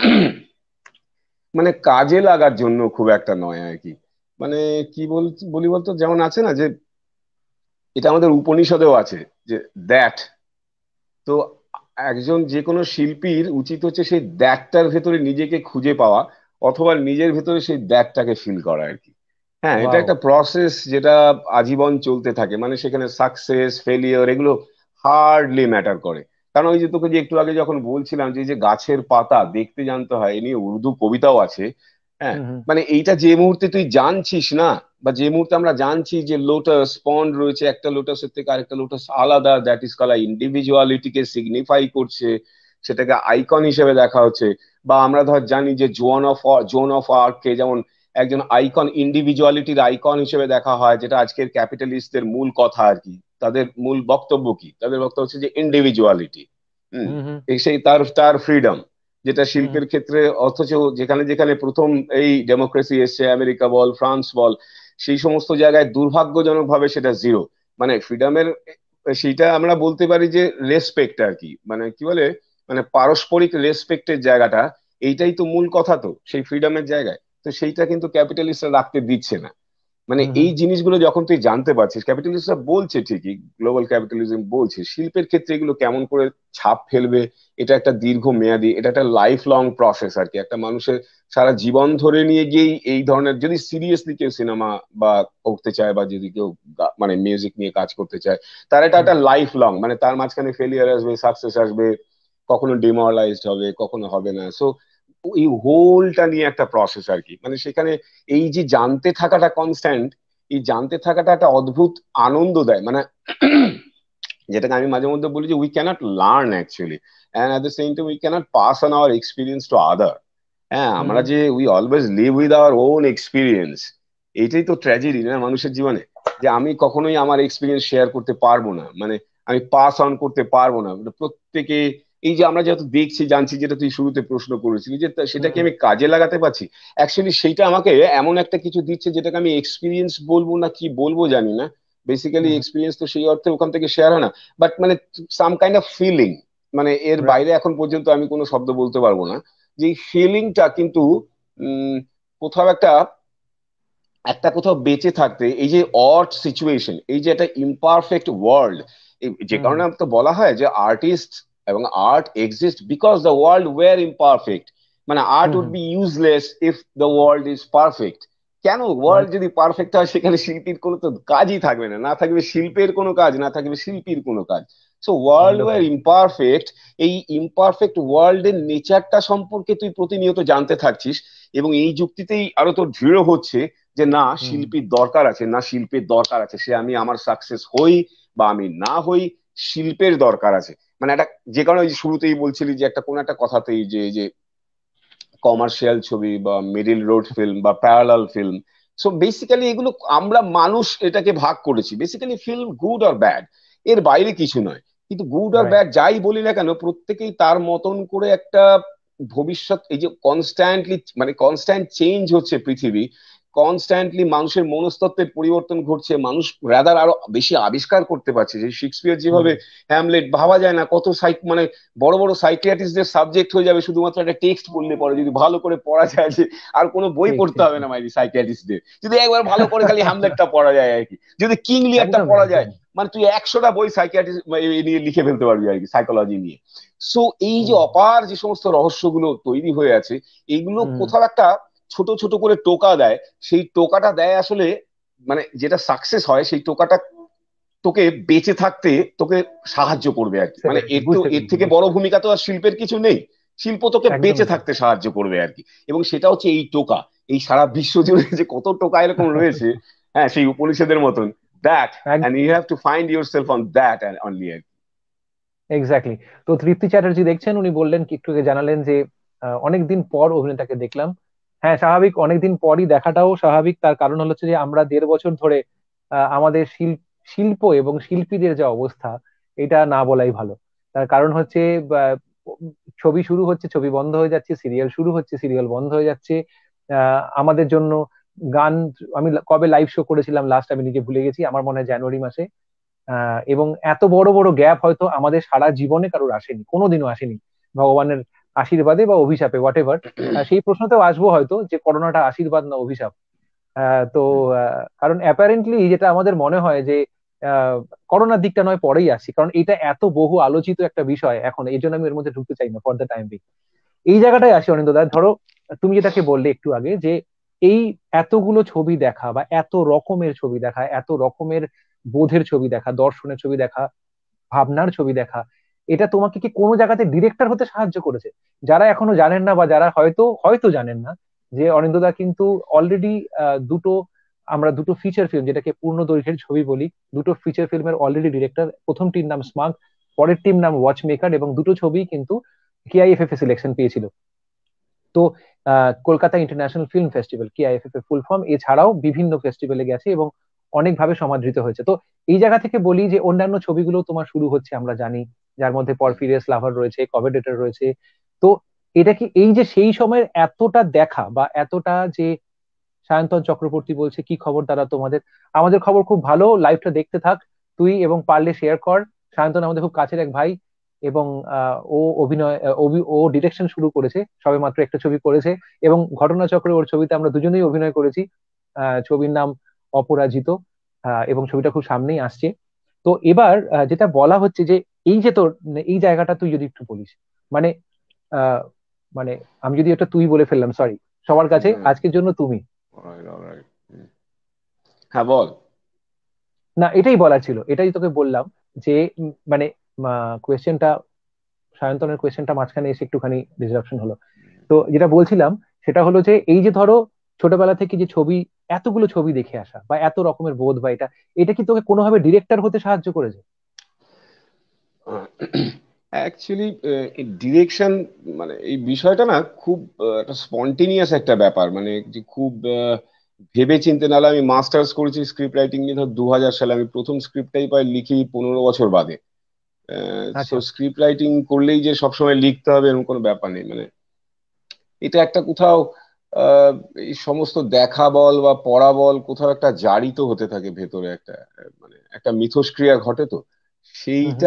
মানে কাজে লাগার জন্য খুব একটা নয় আর কি। মানে কি বলি বলতো, যেমন আছে না যে এটা আমাদের উপনিষদেও আছে যে দ্যাট। তো একজন যে কোনো শিল্পীর উচিত হচ্ছে সেই দ্যাটটার ভেতরে নিজেকে খুঁজে পাওয়া, অথবা নিজের ভেতরে সেই দ্যাটটাকে ফিল করা আর কি। হ্যাঁ, এটা ওয়াও। একটা প্রসেস যেটা আজীবন চলতে থাকে। মানে সেখানে সাকসেস ফেলিওর এগুলো হার্ডলি ম্যাটার করে। কারণ ওই যে তোকে যে একটু আগে যখন বলছিলাম যে এই যে গাছের পাতা দেখতে জানতে হয়, এ নিয়ে উর্দু কবিতাও আছে। হ্যাঁ, হুম হুম মানে এইটা যে মুহূর্তে তুই জানছিস না, বা যে মুহূর্তে আমরা জানছি যে লোটাস পন্ড রয়েছে, একটা লোটাসের থেকে আরেকটা লোটাস আলাদা, দ্যাট ইজ কলা ইন্ডিভিজুয়ালিটিকে সিগনিফাই করছে, সেটাকে আইকন হিসেবে দেখা হচ্ছে। বা আমরা ধর জানি যে জোন অফ আর্ক কে যেমন একজন আইকন, ইন্ডিভিজুয়ালিটির আইকন হিসেবে দেখা হয়, যেটা আজকের ক্যাপিটালিস্টদের মূল কথা আর কি। তাদের মূল বক্তব্য কি? তাদের বক্তব্য হচ্ছে যে ইন্ডিভিজুয়ালিটি। হুম। হুম হুম সেই তার তার ফ্রিডম, যেটা হুম হুম শিল্পের ক্ষেত্রে। অথচ যেখানে যেখানে প্রথম এই ডেমোক্রেসি এসছে, আমেরিকা বল ফ্রান্স বল, সেই সমস্ত জায়গায় দুর্ভাগ্যজনক ভাবে সেটা জিরো। মানে ফ্রিডমের সেইটা আমরা বলতে পারি যে রেসপেক্ট আর কি, মানে কি বলে, মানে পারস্পরিক রেসপেক্টের জায়গাটা, এইটাই তো মূল কথা তো সেই ফ্রিডমের জায়গায়। তো সেইটা কিন্তু ক্যাপিটালিস্টরা রাখতে দিচ্ছে না। মানে হুম হুম এই জিনিসগুলো যখন তুই জানতে পারছিস, ক্যাপিটালিস্টরা বলছে ঠিকই, গ্লোবাল ক্যাপিটালিজম বলছে শিল্পের ক্ষেত্রে এগুলো কেমন করে ছাপ ফেলবে, এটা একটা দীর্ঘ মেয়াদী, এটা একটা লাইফ লং প্রসেস আর কি। একটা মানুষের সারা জীবন ধরে নিয়ে গিয়েই এই ধরনের, যদি সিরিয়াসলি কেউ সিনেমা বা করতে চায়, বা যদি কেউ মানে মিউজিক নিয়ে কাজ করতে চায়, তার এটা হুম একটা লাইফ লং, মানে তার মাঝখানে ফেলিয়ার আসবে, সাকসেস আসবে, কখনো ডিমোরালাইজড হবে, কখনো হবে না। সো এই হোলটা নিয়ে একটা প্রসেস আর কি। মানে সেখানে এই যে জানতে থাকাটা কনস্ট্যান্ট, এই জানতে থাকাটা একটা অদ্ভুত আনন্দ দেয়। মানে যেটাকে আমি মাঝে মধ্যে বলি যে we can't learn actually, and at the same time we can't pass on our experience to other. হ্যাঁ, হুম আমরা হুম যে we always live with our own experience, এইটাই তো ট্র্যাজেডি না মানুষের জীবনে, যে আমি কখনোই আমার এক্সপিরিয়েন্স শেয়ার করতে পারবো না, মানে আমি পাস অন করতে পারবো না। মানে প্রত্যেকে, এই যে আমরা যত দেখছি জানছি, যেটা তুই শুরুতে প্রশ্ন করেছিলি যে সেটা কি হুম আমি কাজে লাগাতে পারছি, অ্যাকচুয়ালি সেইটা আমাকে এমন একটা কিছু দিচ্ছে যেটাকে আমি এক্সপিরিয়েন্স বলবো না কি বলবো জানি না। বেসিক্যালি হুম এক্সপিরিয়েন্স তো সেই অর্থে ওখান থেকে শেয়ার হয় না, বাট মানে সাম কাইন্ড অফ ফিলিং। মানে এর রাইট। বাইরে এখন পর্যন্ত আমি কোনো শব্দ বলতে পারবো না। যে ফিলিংটা কিন্তু উম কোথাও একটা, একটা কোথাও বেঁচে থাকতে, এই যে অড সিচুয়েশন, এই যে একটা ইমপারফেক্ট ওয়ার্ল্ড, যে হুম হুম কারণে তো বলা হয় যে আর্টিস্ট এবং art exist because the world were imperfect. মানে art hmm would hmm be useless if the world is perfect. কেন? World right. যদি পারফেক্ট হয়, সেখানে শিল্পীর কোনো তো কাজই থাকবে না, না থাকবে শিল্পের কোনো কাজ, না থাকবে শিল্পীর কোনো কাজ। So world were wonderful. Imperfect. এই ইমপারফেক্ট ওয়ার্ল্ডের নেচারটা সম্পর্কে তুই প্রতিনিয়ত জানতে থাকছিস, এবং এই যুক্তিতেই আরো তোর দৃঢ় হচ্ছে যে না, হুম হুম শিল্পীর দরকার আছে, না শিল্পের দরকার আছে, সে আমি আমার সাকসেস হই বা আমি না হই, শিল্পের দরকার আছে। মানে একটা, যে কারণে ওই যে শুরুতেই বলছিলি যে একটা কোন একটা কথাতেই যে যে কমার্শিয়াল ছবি বা মিডিল রোড ফিল্ম বা প্যারালাল ফিল্ম, সো বেসিক্যালি এগুলো আমরা মানুষ এটাকে ভাগ করেছি। বেসিক্যালি ফিল্ম গুড আর ব্যাড, এর বাইরে কিছু নয়। কিন্তু গুড আর রাইট। ব্যাড যাই বলি না কেন, প্রত্যেকেই তার মতন করে একটা ভবিষ্যৎ, এই যে কনস্ট্যান্টলি, মানে কনস্ট্যান্ট চেঞ্জ হচ্ছে পৃথিবী, কনস্ট্যান্টলি মানুষের মনস্তত্ত্বের পরিবর্তন ঘটছে, মানুষ রাদার আরো বেশি আবিষ্কার করতে পারছে। যে শেক্সপিয়ার হুম যেভাবে হ্যামলেট, ভাবা যায় না কত মানে বড় বড় সাইকিয়াট্রিস্টদের সাবজেক্ট হয়ে যাবে শুধুমাত্র একটা টেক্সট পড়লে পরে, যদি ভালো করে পড়া যায়। যে আর কোনো বই ঠিক পড়তে ঠিক হবে ঠিক। না মাইরি সাইকিয়াট্রিস্টদের, যদি একবার ভালো করে খালি হ্যামলেটটা পড়া যায় আর কি, যদি কিং লিয়ারটা একদম পড়া যায়, একদম। মানে তুই 100টা বই সাইকিয়াট্রিস্ট নিয়ে লিখে ফেলতে পারবি আর কি, সাইকোলজি নিয়ে। সো এই যে হুম অপার যে সমস্ত রহস্যগুলো তৈরি হয়ে আছে, এগুলো হুম কোথাও একটা ছোট ছোট করে টোকা দেয়। সেই টোকাটা দেয় আসলে, মানে যেটা সাকসেস হয় সেই টোকাটা তোকে বেঁচে থাকতে তোকে সাহায্য করবে আর কি। বুঝতে মানে পেরেছি এর তো, বুঝতে এর পেরেছি থেকে বুঝতে বড় পেরেছি। ভূমিকা তো আর শিল্পের কিছু নেই। শিল্প তোকে বেঁচে একদমই তাই। থাকতে সাহায্য করবে আর কি। এবং সেটা হচ্ছে এই টোকা। এই সারা বিশ্ব জুড়ে যে কত টোকা এরকম রয়েছে, হ্যাঁ, সেই উপনিষদের মতন, দ্যাট, এক and you have to find yourself on that and only আর কি। এক্স্যাক্টলি। তো তৃপ্তি চ্যাটার্জি দেখছেন, উনি বললেন কি একটু আগে জানালেন যে অনেকদিন পর অভিনেতাকে দেখলাম। হ্যাঁ স্বাভাবিক, অনেকদিন পরই দেখাটাও স্বাভাবিক। তার কারণ হলো হচ্ছে যে আমরা 1.5 বছর ধরে আমাদের শিল্প এবং শিল্পীদের যে অবস্থা, এটা না বলাই ভালো। তার কারণ হচ্ছে আহ, ছবি শুরু হচ্ছে, ছবি বন্ধ হয়ে যাচ্ছে, সিরিয়াল শুরু হচ্ছে, সিরিয়াল বন্ধ হয়ে যাচ্ছে। আমাদের জন্য গান আমি কবে লাইভ শো করেছিলাম লাস্ট আমি নিজে ভুলে গেছি, আমার মনে হয় জানুয়ারি মাসে। এবং এত বড় বড় গ্যাপ হয়তো আমাদের সারা জীবনে কারোর আসেনি, কোনোদিনও আসেনি, ভগবানের আশীর্বাদে বা অভিশাপে হোয়াট এভার। সেই প্রশ্নতেও আসবো হয়তো যে করোনাটা আশীর্বাদ না অভিশাপ। তো কারণ অ্যাপারেন্টলি যেটা আমাদের মনে হয় যে আহ, করোনার দিকটা নয় পরেই আসছি, কারণ এটা এত বহু আলোচিত একটা বিষয় এখন, এই জন্য আমি এর মধ্যে ঢুকতে চাই না ফর দ্য টাইম বিং। এই জায়গাটায় আসি অনিন্দ্য দা, ধরো তুমি যেটাকে বললে একটু আগে যে এই এতগুলো ছবি দেখা বা এত রকমের ছবি দেখা, এত রকমের বোধের ছবি দেখা, দর্শনের ছবি দেখা, ভাবনার ছবি দেখা, এটা তোমাকে কি কোনো জায়গাতে ডিরেক্টর হতে সাহায্য করেছে? যারা এখনো জানেন না বা যারা হয়তো হয়তো জানেন না, যে অনিন্দ্যদা কিন্তু অলরেডি দুটো, আমরা দুটো ফিচার ফিল্ম যেটাকে পূর্ণ দৈর্ঘ্যের ছবি বলি, দুটো ফিচার ফিল্মের অলরেডি ডিরেক্টর। প্রথমটির নাম স্মাগ, পরের টিম নাম ওয়াচ মেকার, এবং দুটো ছবি কিন্তু কেআইএফএফ এ সিলেকশন পেয়েছিল। তো Kolkata international film festival, KIFF এর ফুল ফর্ম, এছাড়াও বিভিন্ন ফেস্টিভ্যালে গেছে এবং অনেকভাবে সমাদৃত হয়েছে। তো এই জায়গা থেকে বলি যে অন্যান্য ছবিগুলো তোমার শুরু হচ্ছে আমরা জানি, যার মধ্যে পরফিরিয়াস লাভার রয়েছে, কভেডেটর রয়েছে। তো এটা কি এই যে সেই সময়ের এতটা দেখা বা এতটা যে সায়ন্তন চক্রবর্তী বলছে কি খবর দাদা তোমাদের, আমাদের খবর খুব ভালো, লাইভটা দেখতে থাক তুই, এবং পারলে শেয়ার কর। সায়ন্তন আমাদের খুব কাছের এক ভাই, এবং ও অভিনয় ও ডিরেকশন শুরু করেছে, সবেমাত্র একটা ছবি করেছে, এবং ঘটনাচক্রে ওর ছবিতে আমরা দুজনেই অভিনয় করেছি। ছবির নাম অপরাজিত, এবং ছবিটা খুব সামনেই আসছে। তো এবার যেটা বলা হচ্ছে যে এই যে তোর এই জায়গাটা তুই যদি একটু বলিস, মানে আহ মানে আমি যদি এটা তুই বলে ফেললাম, সরি, সবার কাছে হুম। আজকের জন্য তুমি। Alright, alright. হ্যাঁ, বল। না, এটাই বলার ছিল, এটাই তোকে বললাম যে মানে কোয়েশ্চেনটা, সায়ন্তনের কোয়েশ্চেনটা মাঝখানে এসে একটুখানি ডিসরাপশন হলো। তো যেটা বলছিলাম সেটা হলো যে এই যে ধরো ছোটবেলা থেকে যে ছবি, এতগুলো ছবি দেখে আসা বা এত রকমের বোধ বা এটা, এটা কি তোকে কোনোভাবে ডিরেক্টর হতে সাহায্য করেছে? অ্যাকচুয়ালি ডিরেকশন মানে এই বিষয়টা না খুব একটা স্পন্টেনিয়াস একটা ব্যাপার, মানে যে খুব ভেবে চিন্তে, নাহলে আমি মাস্টার্স করেছি স্ক্রিপ্ট রাইটিং নিয়ে ধর 2000 সালে, আমি প্রথম স্ক্রিপ্টটাই পাই লিখি 15 বছর বাদে। সো আচ্ছা। স্ক্রিপ্ট রাইটিং করলেই যে সবসময় লিখতে হবে এরকম কোনো ব্যাপার নেই, মানে এটা একটা কোথাও আহ, এই সমস্ত দেখা বল বা পড়া বল কোথাও একটা জারিত হতে থাকে ভেতরে একটা মানে একটা মিথস্ক্রিয়া ঘটে তো হুম হুম সেইটা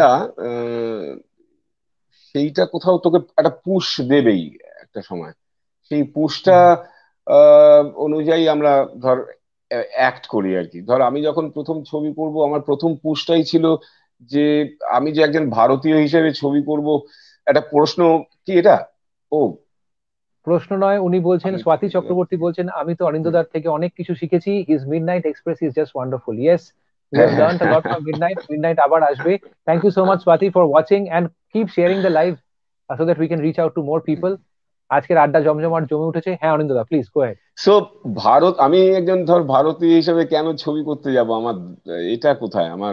সেইটা কোথাও তোকে একটা পুশ দেবেই একটা সময়। সেই পুশটা হুম অনুযায়ী আমরা ধর অ্যাক্ট করি আর কি। ধর আমি যখন প্রথম ছবি করব, আমার প্রথম পুশটাই ছিল যে আমি যে একজন ভারতীয় হিসেবে ছবি করব। একটা প্রশ্ন কি এটা? ও, প্রশ্ন নয়, উনি বলছেন, আমি স্বাতী চক্রবর্তী বলছেন, আমি তো অরিন্দদার থেকে অনেক কিছু শিখেছি, his midnight express is just wonderful, yes, we হ্যাঁ, হ্যাভ হ্যাঁ, learned a lot from midnight, midnight আবার আসবে। Thank you so much Swati for watching and keep sharing the live so that we can reach out to more people. আজকের আড্ডা জমজমাট জমে উঠেছে। হ্যাঁ অনিন্দদা, প্লিজ গো অ্যাহেড। সো আমি একজন ধর ভারতীয় হিসেবে কেন ছবি করতে যাব? আমার এটা কোথায় আমার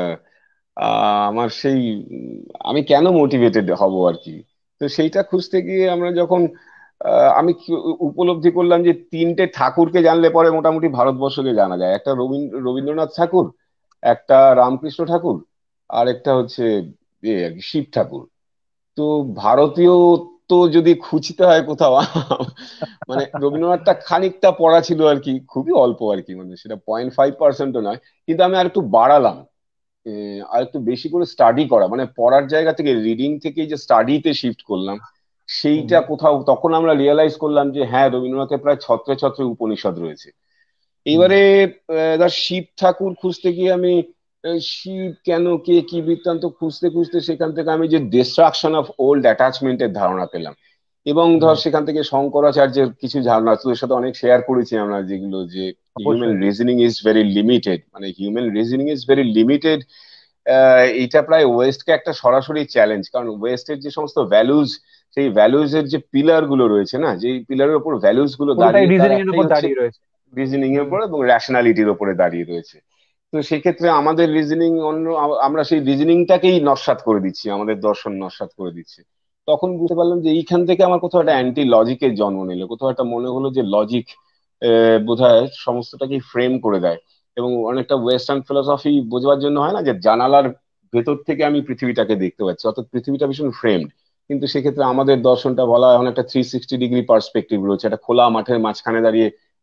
আমার সেই আমি কেন মোটিভেটেড হব আর কি। তো সেইটা খুঁজতে গিয়ে আমরা যখন আমি উপলব্ধি করলাম যে তিনটে ঠাকুরকে জানলে পরে মোটামুটি ভারতবর্ষকে জানা যায়। একটা রবীন্দ্রনাথ ঠাকুর, একটা রামকৃষ্ণ ঠাকুর, আর একটা হচ্ছে আর কি শিব ঠাকুর। তো ভারতীয় তো যদি খুঁজতে হয় কোথাও মানে রবীন্দ্রনাথটা খানিকটা পড়া ছিল আর কি, খুবই অল্প আর কি, মানে সেটা 0.5%ও নয়। কিন্তু আমি আর একটু বাড়ালাম, আর একটু বেশি করে স্টাডি করা, মানে পড়ার জায়গা থেকে রিডিং থেকে যে স্টাডিতে শিফট করলাম। সেইটা কোথাও তখন আমরা রিয়েলাইজ করলাম যে হ্যাঁ, রবীন্দ্রনাথের প্রায় ছত্রে ছত্রে উপনিষদ রয়েছে। এইবারে ধর শিব ঠাকুর খুঁজতে গিয়ে আমি শিব কেন, কে কি বৃত্তান্ত খুঁজতে খুঁজতে সেখান থেকে আমি যে ডিস্ট্রাকশন অফ ওল্ড অ্যাটাচমেন্টের ধারণা পেলাম। এবং ধর সেখান থেকে শঙ্করাচার্যের কিছু ধারণা তোদের সাথে অনেক শেয়ার করেছি আমরা, যেগুলো যে হিউম্যান অবশ্যই। রিজনিং ইজ ভেরি লিমিটেড, মানে human reasoning is very limited. এটা প্রায় ওয়েস্টকে একটা সরাসরি চ্যালেঞ্জ, কারণ ওয়েস্টের যে সমস্ত ভ্যালুজ, সেই ভ্যালুজ এর যে পিলার গুলো রয়েছে না, যে পিলারের উপর ভ্যালুজ গুলো পুরোটাই দাঁড়িয়ে, তার রিজনিং এর একটাই উপর হচ্ছে দাঁড়িয়ে রয়েছে। রিজনিং এর হুম উপর এবং রেশনালিটির উপরে দাঁড়িয়ে রয়েছে। তো সেক্ষেত্রে আমাদের রিজনিং অন্য, আমরা সেই রিজনিংটাকেই নস্যাৎ করে দিচ্ছি, আমাদের দর্শন নস্যাৎ করে দিচ্ছে। তখন বুঝতে পারলাম যে এইখান থেকে আমার কোথাও একটা অ্যান্টি লজিকের জন্ম নিল, কোথাও একটা মনে হলো যে লজিক বোধহয় সমস্তটাকে ফ্রেম করে দেয়। এবং অনেকটা ওয়েস্টার্ন ফিলোসফি বোঝবার জন্য হয় না যে জানালার ভেতর থেকে আমি পৃথিবীটাকে দেখতে পাচ্ছি, অর্থাৎ পৃথিবীটা ভীষণ ফ্রেমড। কিন্তু সেক্ষেত্রে আমাদের দর্শনটা বলা হয় এখন একটা 360 ডিগ্রি পার্সপেক্টিভ রয়েছে, একটা খোলা মাঠের মাঝখানে দাঁড়িয়ে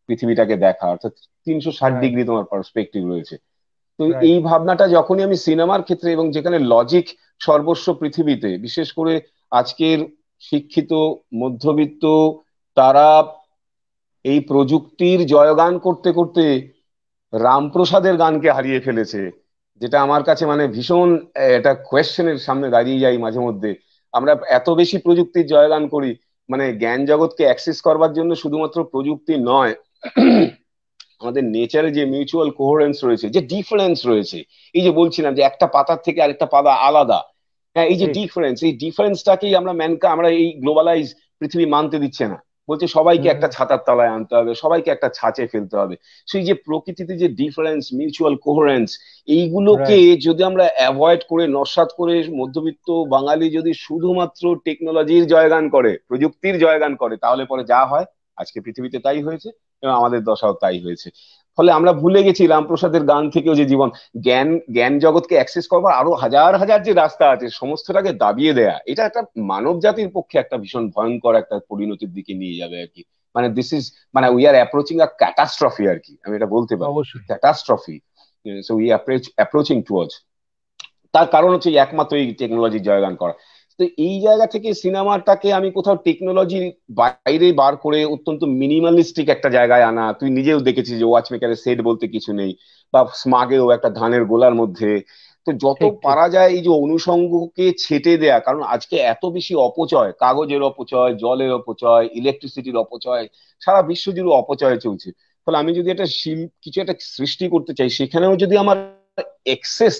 পৃথিবীটাকে দেখা, অর্থাৎ 360 রাইট, ডিগ্রি তোমার পার্সপেক্টিভ রয়েছে। তো রাইট। এই ভাবনাটা যখনই আমি সিনেমার ক্ষেত্রে, এবং যেখানে লজিক সর্বস্ব পৃথিবীতে, বিশেষ করে আজকের শিক্ষিত মধ্যবিত্ত, তারা এই প্রযুক্তির জয়গান করতে করতে রামপ্রসাদের গানকে হারিয়ে ফেলেছে, যেটা আমার কাছে মানে ভীষণ একটা কোয়েশ্চেনের সামনে দাঁড়িয়ে যাই মাঝে মধ্যে। আমরা এত বেশি প্রযুক্তির জয়গান করি, মানে জ্ঞান জগৎকে অ্যাক্সেস করবার জন্য শুধুমাত্র প্রযুক্তি নয়, আমাদের নেচারে যে মিউচুয়াল কোহেরেন্স রয়েছে, যে ডিফারেন্স রয়েছে, এই যে বলছিলাম যে একটা পাতার থেকে আরেকটা পাতা আলাদা, হ্যাঁ, এই যে ঠিক। ডিফারেন্স, এই ডিফারেন্সটাকেই আমরা এই গ্লোবালাইজ পৃথিবী মানতে দিচ্ছে না। বলছে সবাইকে হুম। একটা ছাতার তলায় আনতে হবে, সবাইকে একটা ছাঁচে ফেলতে হবে। সেই যে প্রকৃতিতে যে ডিফারেন্স, মিউচুয়াল কোহেরেন্স, এইগুলোকে রাইট। যদি আমরা অ্যাভয়েড করে, নস্যাৎ করে, মধ্যবিত্ত বাঙালি যদি শুধুমাত্র টেকনোলজির জয়গান করে, প্রযুক্তির জয়গান করে, তাহলে পরে যা হয়, আজকে পৃথিবীতে তাই হয়েছে এবং আমাদের দশাও তাই হয়েছে। ফলে আমরা ভুলে গেছি রামপ্রসাদের গান থেকেও যে জীবন, জ্ঞান জ্ঞান জগৎকে অ্যাক্সেস করবার আরো হাজার হাজার যে রাস্তা আছে, সমস্তটাকে দাবিয়ে দেয়া, এটা একটা মানব জাতির পক্ষে একটা ভীষণ ভয়ঙ্কর একটা পরিণতির দিকে নিয়ে যাবে আর কি। মানে দিস ইজ, মানে we are approaching a catastrophe আর কি, আমি এটা বলতে পারি, অবশ্যই। Catastrophe. So we approaching towards, তার কারণ হচ্ছে এই একমাত্র এই টেকনোলজির জয়গান করা। তো এই জায়গা থেকে সিনেমাটাকে আমি কোথাও টেকনোলজির বাইরে বার করে অত্যন্ত মিনিমালিস্টিক একটা জায়গায় আনা, তুই নিজেও দেখেছিস যে ওয়াচ মেকারের সেট বলতে কিছু নেই, বা স্মাগেও একটা ধানের গোলার মধ্যে। তো যত ঠিক, ঠিক। পারা যায় এই যে অনুষঙ্গকে ছেটে দেয়া, কারণ আজকে এত বেশি অপচয়, কাগজের অপচয়, জলের অপচয়, ইলেকট্রিসিটির অপচয়, সারা বিশ্ব জুড়ে অপচয় চলছে। ফলে আমি যদি একটা কিছু একটা সৃষ্টি করতে চাই, সেখানেও যদি আমার এক্সেস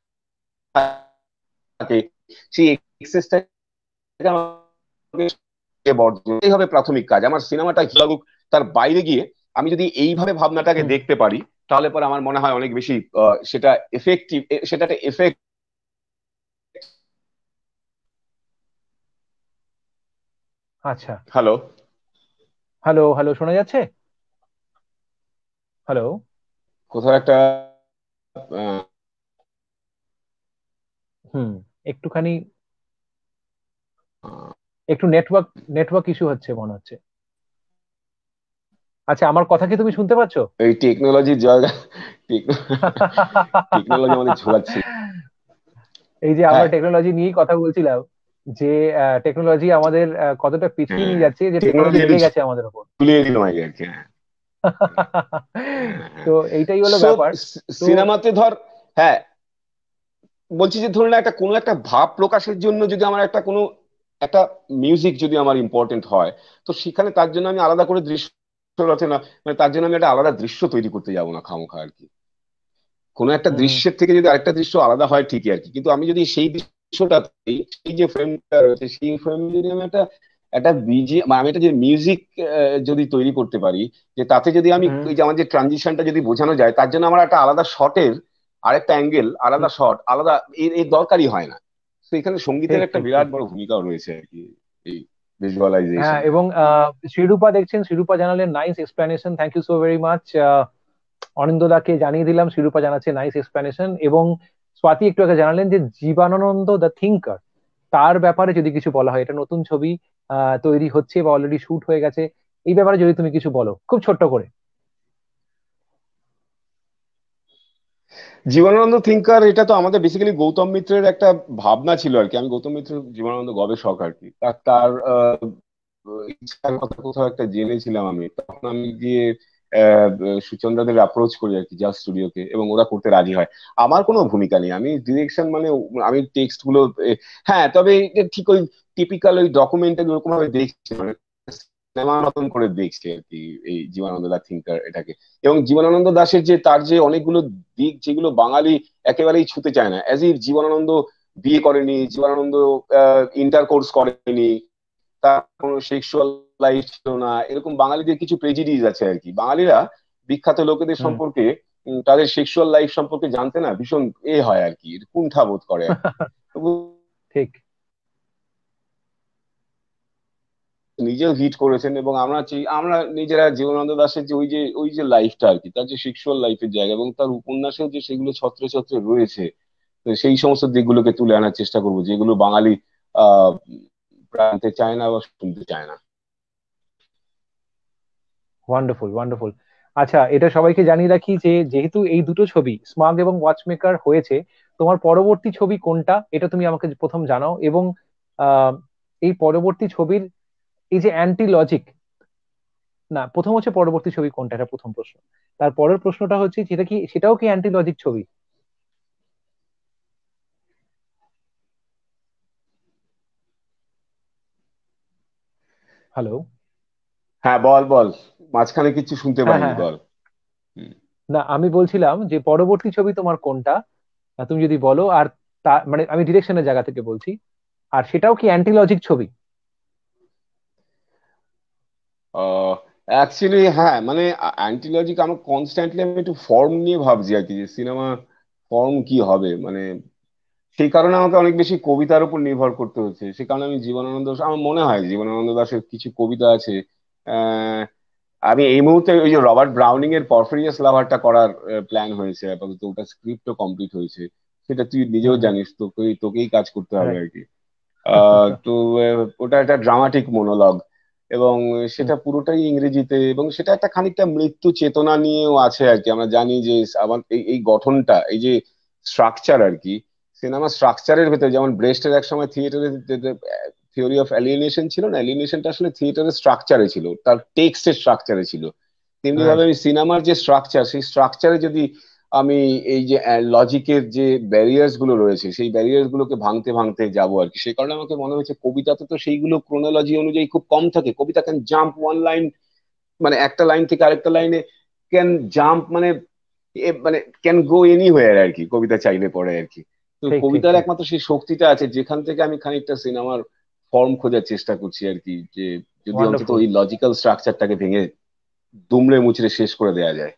থাকে, সেই এক্সেসটাকে আমাকে বর্জন করতেই হবে। প্রাথমিক কাজ আমার সিনেমাটা কি লাগুক, তার বাইরে গিয়ে আমি যদি এইভাবে ভাবনাটাকে হুম। দেখতে পারি, তাহলে পরে আমার মনে হয় অনেক বেশি সেটা এফেক্টিভ, সেটা একটা এফেক্ট। আচ্ছা। হ্যালো? হ্যালো, হ্যালো, শোনা যাচ্ছে? হ্যালো। কোথাও একটা আহ, হুম। একটুখানি, একটু নেটওয়ার্ক নেটওয়ার্ক ইস্যু হচ্ছে মনে হচ্ছে। আচ্ছা, আমার কথা কি তুমি শুনতে পাচ্ছো? এই টেকনোলজির জায়গা, টেকনোলজি আমাদের ঝোলাচ্ছে। এই যে আমরা হ্যাঁ, টেকনোলজি নিয়েই কথা বলছিলাম, যে টেকনোলজি আমাদের কতটা পিছিয়ে হ্যাঁ, নিয়ে যাচ্ছে, যে টেকনোলজি টেকনোলজি একটু রেগে গেছে আমাদের উপর। ঝুলিয়ে দিল আমাকে আর কি। হ্যাঁ, তো হ্যাঁ। এইটাই হলো সো ব্যাপার। তো সিনেমাতে ধর, হ্যাঁ, বলছি যে ধরুন না, একটা কোনো একটা ভাব প্রকাশের জন্য যদি আমার একটা কোনো একটা মিউজিক যদি আমার ইম্পর্টেন্ট হয়, তো সেখানে তার জন্য আমি আলাদা করে দৃশ্য রচনা, মানে তার জন্য আমি একটা আলাদা দৃশ্য তৈরি করতে যাবো না খামোখা আর কি। কোনো একটা হুম, হুম। দৃশ্যের থেকে যদি আরেকটা দৃশ্য আলাদা হয় ঠিকই আর কি, কিন্তু আমি যদি সেই দৃশ্যটা, সেই যে ফ্রেমটা রয়েছে, সেই ফ্রেম যদি আমি একটা একটা মানে আমি একটা যে মিউজিক যদি তৈরি করতে পারি, যে তাতে যদি আমি হুম। ওই যে আমার যে ট্রানজিশনটা যদি বোঝানো যায়, তার জন্য আমার একটা আলাদা শটের আরেকটা অ্যাঙ্গেল, আলাদা ঠিক, শট, আলাদা এর দরকারই হয় না। তো এখানে সঙ্গীতের ঠিক, একটা ঠিক, বিরাট ঠিক। বড় ভূমিকাও রয়েছে আর কি, এই হ্যাঁ, ভিজুয়ালাইজেশনে। এবং শ্রীরূপা দেখছেন, শ্রীরূপা জানালেন nice explanation, thank you so very much. অনিন্দদাকে জানিয়ে দিলাম, শ্রীরূপা জানাচ্ছে নাইস এক্সপ্লেনেশন। এবং স্বাতী একটু আগে জানালেন যে জীবানানন্দ দ্য থিঙ্কার, তার ব্যাপারে যদি কিছু বলা হয়, এটা নতুন ছবি তৈরি হচ্ছে বা অলরেডি শুট হয়ে গেছে, এই ব্যাপারে যদি তুমি কিছু বলো খুব ছোট্ট করে। জীবনানন্দ থিঙ্কার, এটা তো আমাদের বেসিক্যালি গৌতম মিত্রের একটা ভাবনা ছিল আর কি। আমি গৌতম মিত্রের জীবনানন্দ গবেষক আর কি, তার ইচ্ছার কথা কোথাও একটা জেনেছিলাম আমি, তখন আমি গিয়ে আহ, সুচন্দ্রাদের অ্যাপ্রোচ করি আর কি, জাস্ট স্টুডিওকে, এবং ওরা করতে রাজি হয়। আমার কোনো ভূমিকা নেই, আমি ডিরেকশন মানে আমি টেক্সট গুলো হ্যাঁ, তবে এটা ঠিক ওই টিপিক্যাল ওই ডকুমেন্টারি ওরকম ভাবে দেখছি, মানে সিনেমার মতন করে দেখছি আর কি এই জীবনানন্দ দা থিঙ্কার এটাকে। এবং জীবনানন্দ দাশের যে তার যে অনেকগুলো দিক যেগুলো বাঙালি একেবারেই ছুতে চায় না, অ্যাজ ইফ জীবনানন্দ বিয়ে করেনি, জীবনানন্দ ইন্টার কোর্স করেনি, তার কোনো সেক্সুয়াল লাইফ ছিল না, এরকম বাঙালিদের কিছু প্রেজিডিজ আছে আর কি। বাঙালিরা বিখ্যাত লোকেদের হুম। সম্পর্কে তাদের সেক্সুয়াল লাইফ সম্পর্কে জানতে না ভীষণ হয় আর কি, কুণ্ঠা বোধ করে আর কি। তবু ঠিক। নিজেও হিট করেছেন, এবং আমরা নিজেরা জীবনানন্দ দাশের যে ওই যে লাইফটা আর কি, তার যে সেক্সুয়াল লাইফের জায়গা, এবং তার উপন্যাসেও যে সেগুলো ছত্রে ছত্রে রয়েছে, তো সেই সমস্ত দিকগুলোকে তুলে আনার চেষ্টা করবো, যেগুলো বাঙালি প্রান্তে চায় না বা শুনতে চায় না। Wonderful, wonderful. আচ্ছা, এটা সবাইকে জানিয়ে রাখি যে যেহেতু এই দুটো ছবি স্মাগ এবং ওয়াচমেকার হয়েছে, তোমার পরবর্তী ছবি কোনটা এটা তুমি আমাকে প্রথম জানাও। এবং আহ, এই পরবর্তী ছবির এই যে অ্যান্টি লজিক, না প্রথম হচ্ছে পরবর্তী ছবি কোনটা, এটা প্রথম প্রশ্ন। তার পরের প্রশ্নটা হচ্ছে সেটা কি, সেটাও কি অ্যান্টি লজিক ছবি? হ্যালো? হ্যাঁ, বল বল, মাঝখানে কিছু শুনতে হ্যাঁ, পারিনি, হ্যাঁ, হ্যাঁ। বল। হুম। না, আমি বলছিলাম যে পরবর্তী ছবি তোমার কোনটা, তুমি যদি বলো। আর তা মানে আমি ডিরেকশনের জায়গা থেকে বলছি, আর সেটাও কি অ্যান্টি লজিক ছবি? অ্যাকচুয়ালি হ্যাঁ, মানে অ্যান্টিলজিক আমার কনস্ট্যান্টলি আমি একটু ফর্ম নিয়ে ভাবছি আর কি, যে সিনেমা ফর্ম কি হবে, মানে সেই কারণে আমাকে অনেক বেশি কবিতার উপর নির্ভর করতে হচ্ছে। সে কারণে আমি জীবনানন্দ আমার মনে হয় জীবনানন্দ দাশের কিছু কবিতা আছে। আহ, আমি এই মুহূর্তে ওই যে রবার্ট ব্রাউনিং এর পরফেরিয়াস লাভারটা করার প্ল্যান হয়েছে আপাতত, ওটা স্ক্রিপ্টও কমপ্লিট হয়েছে। সেটা তুই নিজেও হুম, হুম। জানিস, তোকেই কাজ করতে হবে রাইট। আর কি। তো ওটা একটা ড্রামাটিক মোনোলগ, এবং সেটা পুরোটাই ইংরেজিতে, এবং সেটা একটা খানিকটা মৃত্যু চেতনা নিয়েও আছে আর কি। আমরা জানি যে আমার এই এই গঠনটা, এই যে স্ট্রাকচার আর কি, সিনেমা স্ট্রাকচারের ভেতরে, যেমন ব্রেস্টের এক সময় থিয়েটারে থিওরি অফ অ্যালিয়েনেশন ছিল না, অ্যালিয়েনেশনটা আসলে থিয়েটারের স্ট্রাকচারে ছিল, তার টেক্সটের স্ট্রাকচারে ছিল। তেমনি ভাবে রাইট। আমি সিনেমার যে স্ট্রাকচার, সেই স্ট্রাকচারে যদি আমি এই যে লজিকের যে ব্যারিয়ার্স গুলো রয়েছে, সেই ব্যারিয়ার্স গুলোকে ভাঙতে ভাঙতে যাবো আর কি। সেই কারণে আমাকে মনে হয়েছে কবিতাতে তো সেইগুলো ক্রোনোলজি অনুযায়ী খুব কম থাকে, কবিতা ক্যান জাম্প ওয়ান লাইন, মানে একটা লাইন থেকে আরেকটা লাইনে ক্যান জাম্প, মানে মানে ক্যান গো এনিওয়্যার আর কি, কবিতা চাইলে পড়ে আর কি। তো ঠিক, ঠিক, কবিতার ঠিক। একমাত্র সেই শক্তিটা আছে, যেখান থেকে আমি খানিকটা সিনেমার ফর্ম খোঁজার চেষ্টা করছি আর কি, যে যদি অন্তত ওয়ান্ডারফুল। ওই লজিক্যাল স্ট্রাকচারটাকে ভেঙে দুমড়ে মুচড়ে শেষ করে দেওয়া যায়।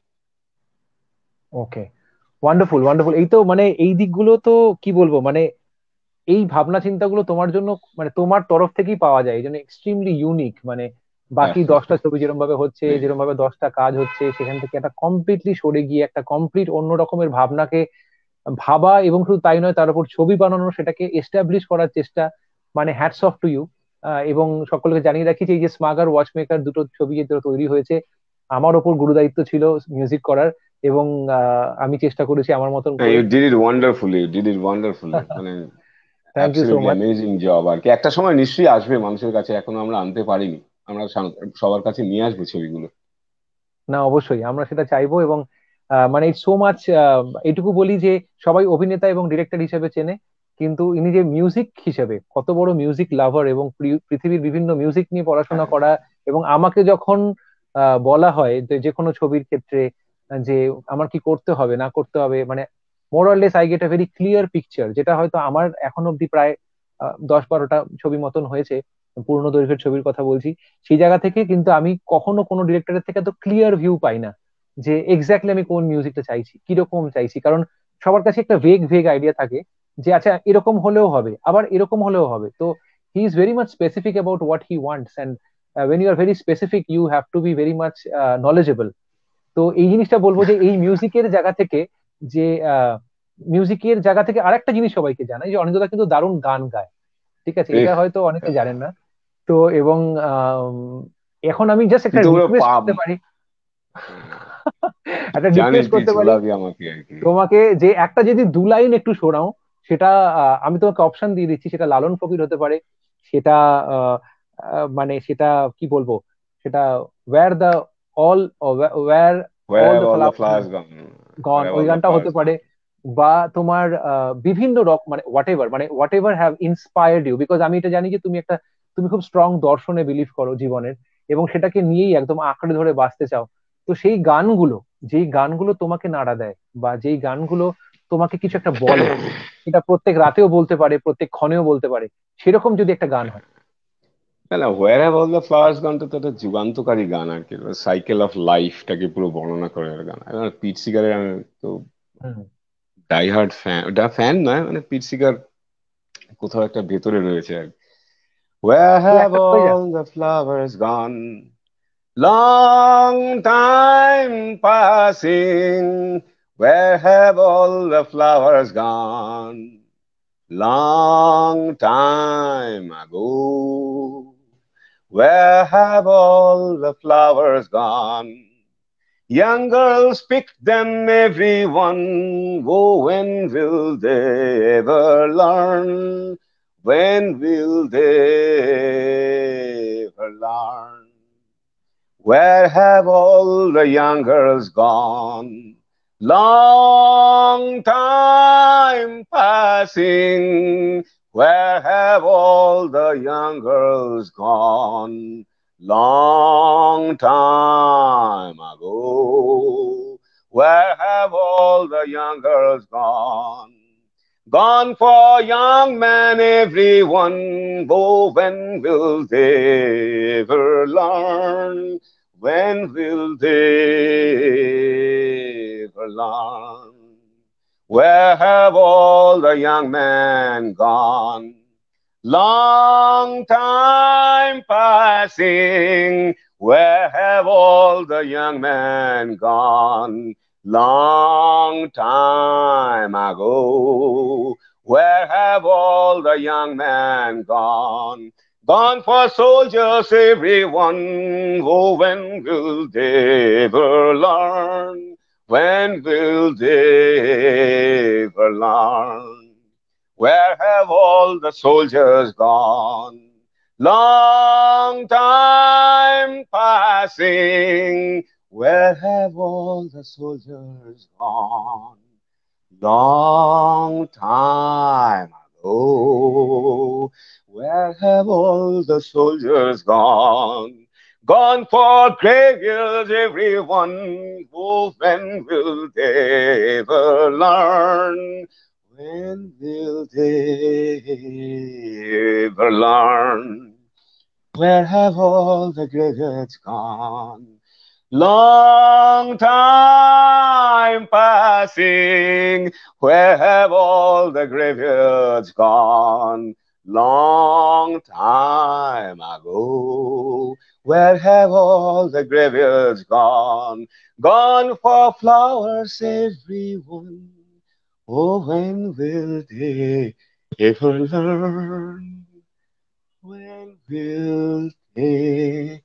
ওকে। Wonderful, wonderful. এই তো মানে এই দিকগুলো তো কি বলবো, মানে এই ভাবনা চিন্তাগুলো তোমার জন্য মানে তোমার তরফ থেকেই পাওয়া যায়, এই জন্য এক্সট্রিমলি ইউনিক। মানে বাকি 10টা ছবি যেরকম ভাবে হচ্ছে, যেরকম ভাবে 10টা কাজ হচ্ছে, সেখান থেকে একটা কমপ্লিটলি সরে গিয়ে একটা কমপ্লিট অন্য রকমের ভাবনাকে ভাবা, এবং শুধু তাই নয়, তার উপর ছবি বানানো, সেটাকে এস্টাবলিশ করার চেষ্টা। মানে হ্যাটস অফ টু ইউ। এবং সকলকে জানিয়ে রাখি যে এই যে স্মাগার ওয়াচমেকার দুটো ছবি যে তৈরি হয়েছে, আমার ওপর গুরুদায়িত্ব ছিল মিউজিক করার। এবং আমি চেষ্টা করেছি আমার মতন করে। You did it wonderfully, you did it wonderfully, মানে thank you so absolutely much. Amazing job আর কি। একটা সময় নিশ্চয়ই আসবে মানুষের কাছে, এখনো আমরা আনতে পারিনি। আমরা সবার কাছে নিয়ে আসবো ছবিগুলো। না, অবশ্যই আমরা সেটা চাইবো। এবং মানে ইটস সো মাচ, এটুকু বলি যে সবাই অভিনেতা এবং ডিরেক্টর হিসেবে চেনে, কিন্তু ইনি যে মিউজিক হিসেবে কত বড় মিউজিক লাভার, এবং পৃথিবীর বিভিন্ন মিউজিক নিয়ে পড়াশোনা হ্যাঁ, করা। এবং আমাকে যখন বলা হয় যে যে কোনো ছবির ক্ষেত্রে যে আমার কি করতে হবে না করতে হবে, মানে more or less I get a very clear picture, যেটা হয়তো আমার এখন অব্দি প্রায় 10-12টা ছবি মতন হয়েছে, পূর্ণ দৈর্ঘ্যের ছবির কথা বলছি। সেই জায়গা থেকে কিন্তু আমি কখনো কোনো ডিরেক্টরের থেকে তো ক্লিয়ার ভিউ পাই না যে এক্স্যাক্টলি আমি কোন মিউজিকটা চাইছি, কিরকম চাইছি। কারণ সবার কাছে একটা ভেগ ভেগ আইডিয়া থাকে যে আচ্ছা এরকম হলেও হবে, আবার এরকম হলেও হবে। তো he is very much specific about what he wants, and when you are very specific you have to be very much knowledgeable. তো এই জিনিসটা বলবো যে এই মিউজিকের জায়গা থেকে, যে মিউজিকের জায়গা থেকে আরেকটা জিনিস সবাইকে জানাই, যে অনিন্দ্যদা কিন্তু দারুণ গান গায়। ঠিক আছে, এটা এহ, হয়তো অনেকে জানেন না। তো এবং এখন আমি জাস্ট তুই একটা তো পুরো রিকোয়েস্ট পাপ। করতে পারি, একটা জানি রিকোয়েস্ট তুই করতে পারি ঝোলাবি আমাকে আর কি। তোমাকে, যে একটা যদি দু লাইন একটু শোনাও, সেটা আমি তোমাকে অপশন দিয়ে দিচ্ছি, সেটা লালন ফকির হতে পারে, সেটা আহ, মানে সেটা কি বলবো, সেটা where the all where Where all have the all the flowers flowers gone? Gone, Where have ওই all the গানটা হতে flowers পারে। gone? বা তোমার বিভিন্ন রকম, মানে whatever have inspired you, because আমি এটা জানি যে তুমি একটা, তুমি খুব স্ট্রং দর্শনে বিলিভ করো জীবনের, এবং সেটাকে নিয়েই একদম আঁকড়ে ধরে বাঁচতে চাও। তো সেই গানগুলো, যেই গানগুলো তোমাকে নাড়া দেয়, বা যেই গানগুলো তোমাকে কিছু একটা বলে, সেটা প্রত্যেক রাতেও বলতে পারে, প্রত্যেক ক্ষণেও বলতে পারে, সেরকম যদি একটা গান হয়। না না, where have all the flowers গানটা তো একটা যুগান্তকারী গান আর কি, সাইকেল অফ লাইফটাকে পুরো বর্ণনা করে একটা গান। পিট সিগারের আমি তো হুম। ডাই হার্ড ফ্যান, ফ্যান নয়, মানে পিট সিগার কোথাও একটা ভেতরে রয়েছে আর কি। Where তো have একটা হয়ে যাক। all the flowers gone? Long time passing. Where have all the flowers gone? Long time ago. Where have all the flowers gone? Young girls pick them, everyone. Oh, when will they ever learn? When will they ever learn? Where have all the young girls gone? Long time passing. Where have all the young girls gone? Long time ago. Where have all the young girls gone? Gone for young men, everyone. Oh, when will they ever learn? When will they ever learn? Where have all the young men gone? Long time passing. Where have all the young men gone? Long time ago. Where have all the young men gone? Gone for soldiers, everyone. Oh, when will they ever learn? When will they ever learn? Where have all the soldiers gone? Long time passing. Where have all the soldiers gone? Long time ago. Where have all the soldiers gone? Gone for graveyards, everyone. Oh, when will they ever learn? When will they ever learn? Where have all the graveyards gone? Long time passing, where have all the graveyards gone? Long time ago, where have all the graveyards gone? Gone for flowers, everyone. Oh, when will they ever learn? When will they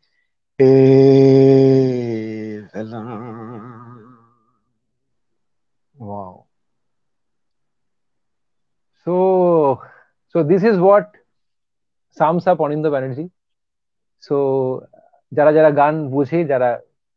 ever learn? Wow. So, so this is what sums up Anindya Banerjee. So যারা যারা গান বোঝে, যারা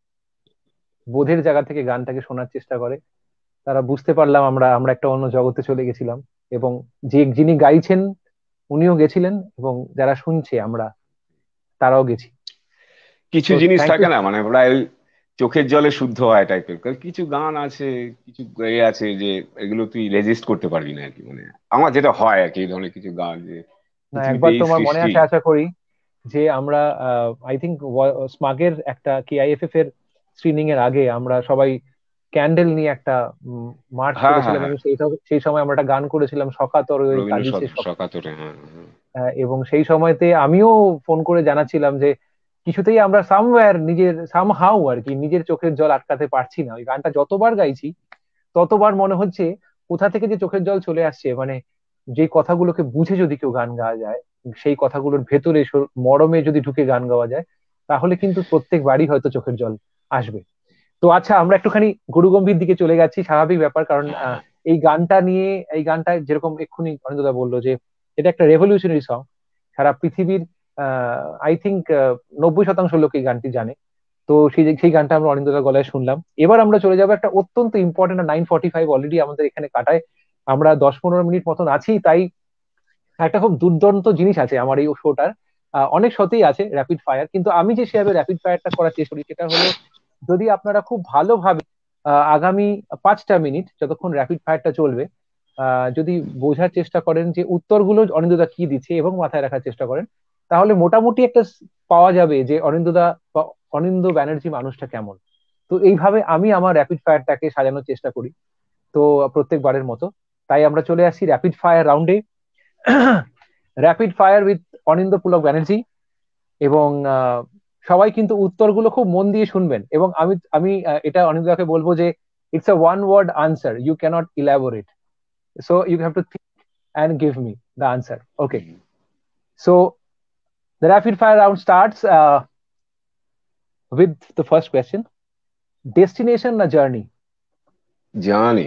বোধের জায়গা থেকে গানটাকে শোনার চেষ্টা করে, তারা বুঝতে পারলাম আমরা আমরা একটা অন্য জগতে চলে গেছিলাম। এবং যিনি গাইছেন উনিও গেছিলেন, এবং যারা শুনছে আমরা তারাও গেছি। কিছু তো জিনিস থ্যাংক ইউ। থাকে না, মানে প্রায় ওই চোখের জলে শুদ্ধ হয় টাইপের কিছু গান আছে, কিছু আছে যে এগুলো তুই রেজিস্ট করতে পারবি না আর কি। মানে আমার যেটা হয় আর কি, এই ধরনের কিছু গান যে না, পৃথিবীতে একবার এই তোমার মনে সৃষ্টি। আছে আশা করি, যে আমরা আই থিঙ্ক স্মাগের একটা কেআইএফএফ এর স্ক্রিনিং এর আগে আমরা সবাই ক্যান্ডেল নিয়ে একটা মার্চ হ্যাঁ হ্যাঁ করেছিলাম, হ্যাঁ, এবং সেই সময় আমরা একটা গান করেছিলাম, সকাতর ওই রবীন্দ্র কাঁদিছে শকাতুরে, হ্যাঁ হ্যাঁ। এবং সেই সময়তে আমিও ফোন করে জানাচ্ছিলাম যে কিছুতেই আমরা সামওয়্যার নিজের সামহাউ আর কি নিজের চোখের জল আটকাতে পারছি না। ওই গানটা যতবার গাইছি ততবার মনে হচ্ছে কোথা থেকে যে চোখের জল চলে আসছে। মানে যে কথাগুলোকে বুঝে যদি কেউ গান গাওয়া যায়, সেই কথাগুলোর ভেতরে মরমে যদি ঢুকে গান গাওয়া যায়, তাহলে কিন্তু প্রত্যেক বাড়ি হয়তো চোখের জল আসবে। তো আচ্ছা, আমরা একটুখানি গুরু গম্ভীর দিকে চলে যাচ্ছি, স্বাভাবিক ব্যাপার, কারণ হ্যাঁ হ্যাঁ। এই গানটা নিয়ে, এই গানটা যেরকম এক্ষুনি অনিন্দা বললো যে এটা একটা রেভলিউশনারি সং, সারা পৃথিবীর আই থিঙ্ক 90% লোক এই গানটি জানে। তো সেই গানটা আমরা অনিন্দ্যদার গলায় শুনলাম। এবার আমরা চলে যাবো একটা অত্যন্ত ইম্পর্টেন্ট, 9:45 অলরেডি আমাদের এখানে কাটায়, আমরা 10-15 মিনিট মতন আছি, তাই একটা খুব দুর্দান্ত জিনিস আছে আমার এই শোটার। অনেক শোতেই আছে র্যাপিড ফায়ার, কিন্তু আমি যে সেভাবে র্যাপিড ফায়ারটা করার চেষ্টা করি সেটা হলো, যদি আপনারা খুব ভালোভাবে আগামী 5টা মিনিট যতক্ষণ র্যাপিড ফায়ারটা চলবে, যদি বোঝার চেষ্টা করেন যে উত্তরগুলো অনিন্দদা কি দিচ্ছে এবং মাথায় রাখার চেষ্টা করেন, তাহলে মোটামুটি একটা পাওয়া যাবে যে অনিন্দদা বা অনিন্দ্য ব্যানার্জি মানুষটা কেমন। তো এইভাবে আমি আমার র্যাপিড ফায়ারটাকে সাজানোর চেষ্টা করি, তো প্রত্যেকবারের মতো। তাই আমরা চলে আসছি র্যাপিড ফায়ার রাউন্ডে। Rapid fire with Anindya Pulak Banerjee. এবং সবাই কিন্তু উত্তরগুলো খুব মন দিয়ে শুনবেন, এবং আমি আমি এটা অনিন্দাকে বলবো যে it's a one word answer, you can't elaborate, so you have to think and give me the answer. Okay, hmm. So The rapid fire round starts with the first question. Destination na journey? জানি।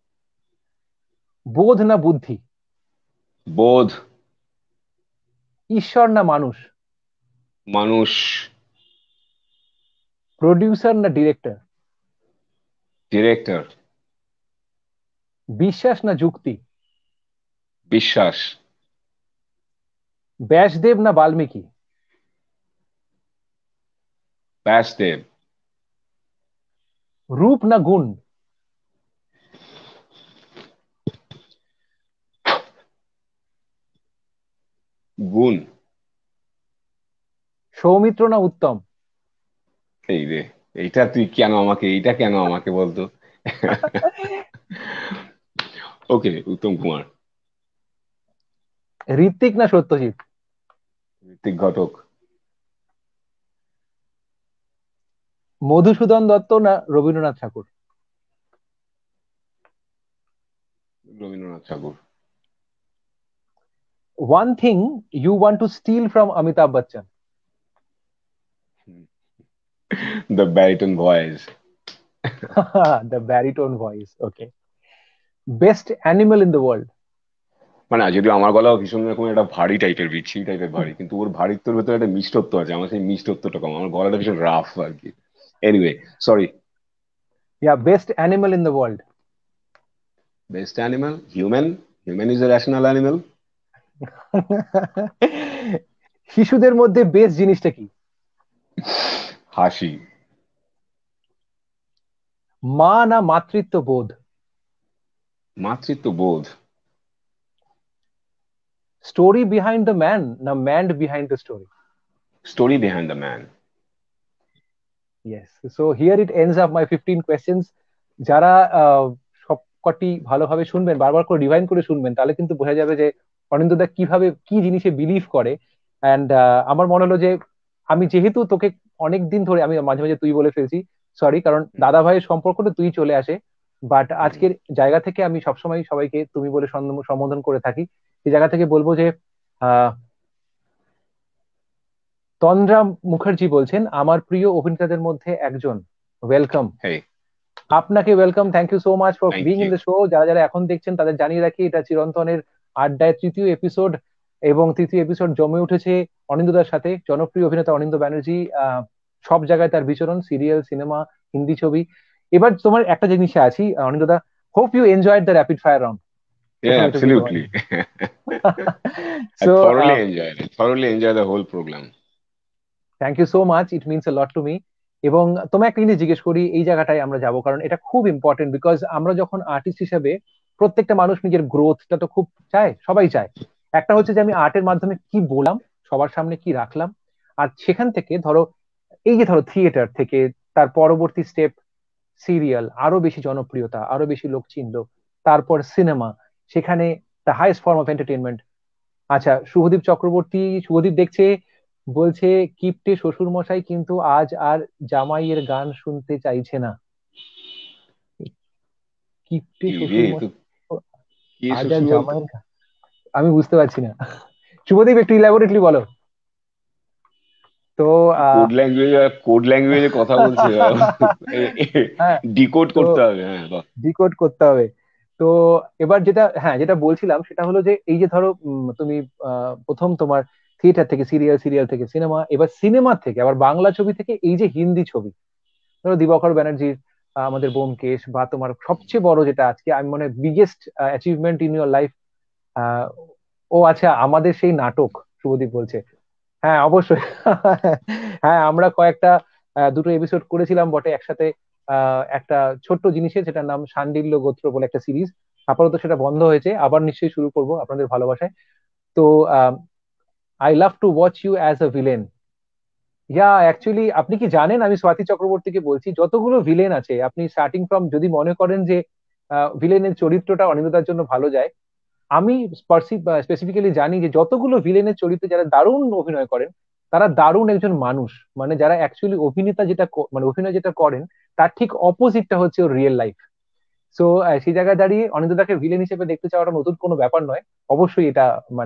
বোধ না বুদ্ধি? বোধ। ঈশ্বর না মানুষ? মানুষ। Producer না ডিরেক্টর? ডিরেক্টর। বিশ্বাস না যুক্তি? বিশ্বাস। ব্যাসদেব না বাল্মীকি? ব্যাসদেব। রূপ না গুণ? গুণ। সৌমিত্র না উত্তম? এই রে, এইটা কেন আমাকে বলতো? ওকে, উত্তম কুমার। ঋত্বিক না সত্যজিৎ? ঋত্বিক ঘটক। মধুসূদন দত্ত না Rabindranath Thakur? Rabindranath Thakur. One thing you want to steal from Amitabh Bachchan? The baritone voice. The baritone voice. Okay. Best animal in the world? মানে যদিও আমার গলাও ভীষণ রকম একটা ভারী টাইপের, বিচ্ছিরি টাইপের ভারী, কিন্তু ওর ভারীত্বের ভেতরে একটা মিষ্টত্ব আছে, আমার সেই মিষ্টত্বটা কম, আমার গলাটা ভীষণ রাফ আর কি। Anyway, sorry. Yeah, best animal in the world. Best animal human. Human is a rational animal. শিশুদের মধ্যে বেস্ট জিনিসটা কি? হাসি। মা না মাতৃত্ব বোধ? মাতৃত্ব বোধ। স্টোরি বিহাইন্ড দ্য ম্যান না man behind the story? Story behind the man. Yes. So here it ends up my 15 questions. যারা সবকটি ভালোভাবে শুনবেন, বারবার করে রিভাইন্ড করে শুনবেন, তাহলে কিন্তু বোঝা যাবে যে অনিন্দ্যদা কিভাবে কি জিনিসে বিলিভ করে। অ্যান্ড আমার মনে হলো যে আমি যেহেতু তোকে অনেক দিন ধরে, আমি মাঝে মাঝে তুই বলে ফেলছি, সরি, কারণ দাদা ভাইয়ের সম্পর্কটা তুই চলে আসে, বাট আজকের জায়গা থেকে আমি সবসময় সবাইকে তুমি বলে সম্বোধন করে থাকি। এই জায়গা থেকে বলবো যে আহ তন্দ্রা মুখার্জি বলছেন, আমার প্রিয় অভিনেতাদের মধ্যে একজন। ওয়েলকাম। হেই। আপনাকে welcome, thank you so much for thank being in you. The show. যারা যারা এখন দেখছেন তাদের জানিয়ে রাখি, এটা চিরন্তনের আড্ডায় তৃতীয় এপিসোড, এবং তৃতীয় এপিসোড জমে উঠেছে অনিন্দ্যদার সাথে। জনপ্রিয় অভিনেতা অনিন্দ্য ব্যানার্জি, সব জায়গায় তার বিচরণ, সিরিয়াল, সিনেমা, হিন্দি ছবি। এবার তোমার একটা জিনিসে আছি অনিন্দ্যদা, hope you enjoyed the rapid fire round. Yeah, প্রথমে তুমি তোমার absolutely. I so thoroughly enjoyed it. Thoroughly enjoyed the whole program. Thank you so much, it means a lot to me. এবং তোমায় একটা জিনিস জিজ্ঞেস করি, এই জায়গাটায় আমরা যাবো কারণ এটা খুব ইম্পর্টেন্ট, বিকজ আমরা যখন আর্টিস্ট হিসেবে, প্রত্যেকটা মানুষ নিজের গ্রোথটা তো খুব চায়, সবাই চায়। একটা হচ্ছে যে আমি আর্টের মাধ্যমে কি বললাম, সবার সামনে কি রাখলাম, আর সেখান থেকে ধরো, এই যে ধরো থিয়েটার থেকে তার পরবর্তী স্টেপ সিরিয়াল, আরো বেশি জনপ্রিয়তা, আরো বেশি লোক চিনলো, তারপর সিনেমা, সেখানে the highest form of entertainment. আচ্ছা, শুভদীপ চক্রবর্তী, শুভদীপ দেখছে, বলছে কিপ্টে শ্বশুর মশাই কিন্তু আজ আর জামাইয়ের গান শুনতে চাইছে না। কিপ্টে কি রে, শ্বশুর তো মশাই কে আজ আর শ্বশুর বলতো? জামাইয়ের গান, আমি বুঝতে পারছি না। শুভদীপ একটু ইলাবোরেটলি বলো তো। কি আহ কোড ল্যাঙ্গুয়েজে কথা বলছে? হ্যাঁ, ডিকোড তো করতে হবে, হ্যাঁ বাহ। ডিকোড করতে হবে। তো এবার যেটা, হ্যাঁ, যেটা বলছিলাম সেটা হলো যে এই যে ধরো তুমি প্রথম তোমার থিয়েটার থেকে সিরিয়াল, সিরিয়াল থেকে সিনেমা, এবার সিনেমা থেকে আবার বাংলা ছবি থেকে এই যে হিন্দি ছবি, ধরো দিবাকর ব্যানার্জির আমাদের ব্যোমকেশ, বা তোমার সবচেয়ে বড় যেটা আজকে আমি মনে biggest achievement in your life, ও আচ্ছা আমাদের সেই নাটক, শুভদীপ বলছে। হ্যাঁ অবশ্যই। হ্যাঁ, আমরা কয়েকটা দুটো এপিসোড করেছিলাম বটে একসাথে, একটা ছোট্ট জিনিসের যেটার নাম শাণ্ডিল্য গোত্র বলে একটা সিরিজ। আপাতত সেটা বন্ধ হয়েছে, আবার নিশ্চয়ই শুরু করব আপনাদের ভালোবাসায়। তো I love to watch you as a villain. Yeah actually আপনি কি জানেন, আমি স্বাতী চক্রবর্তীকে বলছি, যতগুলো ভিলেন আছে আপনি স্টার্টিং ফ্রম, যদি মনে করেন যে ভিলেনের চরিত্রটা অনিন্দ্যতার জন্য ভালো যায়, আমি স্পেসিফিক্যালি জানি যে যতগুলো ভিলেনের চরিত্রে যারা দারুণ অভিনয় করেন, তারা দারুণ একজন মানুষ। মানে যারা অ্যাকচুয়ালি অভিনেতা যেটা মানে অভিনয় যেটা করেন, তার ঠিক অপোজিটটা হচ্ছে ওর রিয়েল লাইফ। সো সেই জায়গায় দাঁড়িয়ে অনিন্দ্যদাকে ভিলেন হিসেবে দেখতে চাওয়াটা নতুন কোনো ব্যাপার নয়। অবশ্যই এটা মানে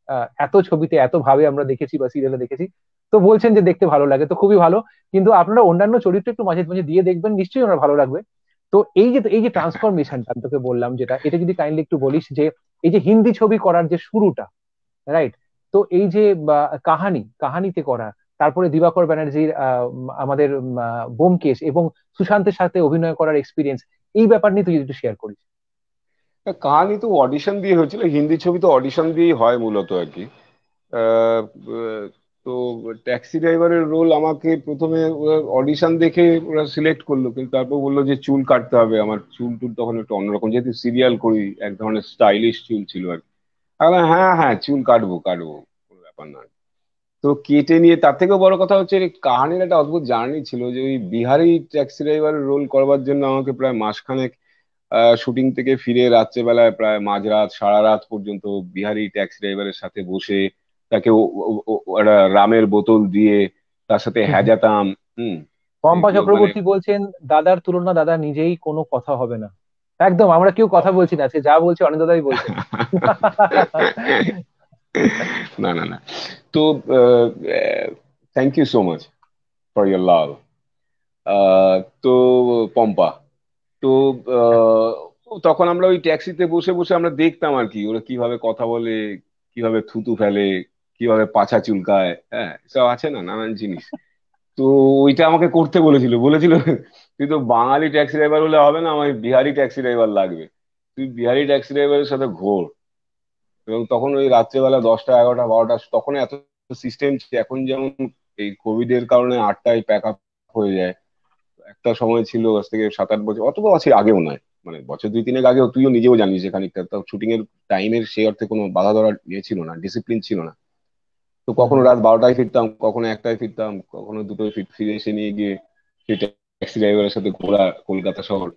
এত ছবিতে এত ভাবে আমরা দেখেছি বা সিরিয়ালে দেখেছি। তো বলছেন যে দেখতে ভালো লাগে, তো খুবই ভালো। কিন্তু আপনারা অন্যান্য চরিত্র একটু মাঝে মাঝে দিয়ে দেখবেন, নিশ্চয়ই ওনার ভালো লাগবে। তো এই যে ট্রান্সফরমেশনটা আমি তোকে বললাম যেটা, এটা যদি কাইন্ডলি একটু বলিস যে এই যে হিন্দি ছবি করার যে শুরুটা, রাইট? তো এই যে কাহানিতে করা, তারপরে দিবাকর ব্যানার্জির আমাদের ব্যোমকেশ এবং সুশান্তের সাথে অভিনয় করার এক্সপিরিয়েন্স, এই ব্যাপার নিয়ে তুই যদি একটু শেয়ার করিস। কাহানি তো অডিশন দিয়ে হয়েছিল, হিন্দি ছবি তো অডিশন দিয়েই হয় মূলত আর কি। আহ, আহ, তো ট্যাক্সি ড্রাইভারের রোল আমাকে প্রথমে অডিশন দেখে ওরা সিলেক্ট করলো, কিন্তু তারপর বললো যে চুল কাটতে হবে। আমার চুল টুল তখন একটু অন্যরকম, যেহেতু সিরিয়াল করি, এক ধরনের স্টাইলিশ চুল ছিল আর কি। আমি বললাম, হ্যাঁ হ্যাঁ চুল কাটবো কাটবো, কোনো ব্যাপার না। তো কেটে নিয়ে, তার থেকেও বড় কথা হচ্ছে এই কাহানির একটা অদ্ভুত জার্নি ছিল, যে ওই বিহারি ট্যাক্সি ড্রাইভারের রোল করবার জন্য আমাকে প্রায় মাসখানেক শুটিং থেকে ফিরে রাত্রেবেলায় প্রায় মাঝরাত সারা রাত পর্যন্ত বিহারি ট্যাক্সি ড্রাইভারের সাথে বসে তাকে একটা রামের বোতল দিয়ে তার সাথে হ্যাজাতাম। হুম। পম্পা এগুলো মানে চক্রবর্তী বলছেন দাদার তুলনা দাদা নিজেই কোনো কথা হবে না। একদম, আমরা কেউ কথা বলছি না, আজকে যা বলছে অনিন্দ দাদাই বলছেন। না না না। তো thank you so much for your love. তো পম্পা, তো আহ, তখন আমরা ওই ট্যাক্সিতে বসে বসে আমরা দেখতাম আর কি, ওরা কিভাবে কথা বলে, কিভাবে থুতু ফেলে, কিভাবে পাছা চুলকায়, হ্যাঁ সব আছে না নানান জিনিস। তো ওইটা আমাকে করতে বলেছিল বলেছিল তুই তো বাঙালি ট্যাক্সি ড্রাইভার হলে হবে না, আমার বিহারি ট্যাক্সি ড্রাইভার লাগবে, তুই বিহারি ট্যাক্সি ড্রাইভারের সাথে ঘোর। এবং তখন ওই রাত্রেবেলা 10টা 11টা 12টা, তখন এত সিস্টেম, এখন যেমন এই কোভিড এর কারণে 8টায় প্যাক আপ হয়ে যায়, একটা সময় ছিল আজ থেকে 7-8 বছর, অথবা আছে আগেও নয়, মানে বছর 2-3 আগেও, তুইও নিজেও জানিস যে খানিকটা তো শুটিং এর টাইমের সেই অর্থে কোনো বাধা ধরার ইয়ে ছিল না, ডিসিপ্লিন ছিল না। তো হুম কখনো হুম। রাত 12টায় ফিরতাম, কখনো 1টায় ফিরতাম, কখনো 2টোয় ফিরে এসে নিয়ে গিয়ে সেই ট্যাক্সি ড্রাইভারের সাথে ঘোরা কলকাতা শহর।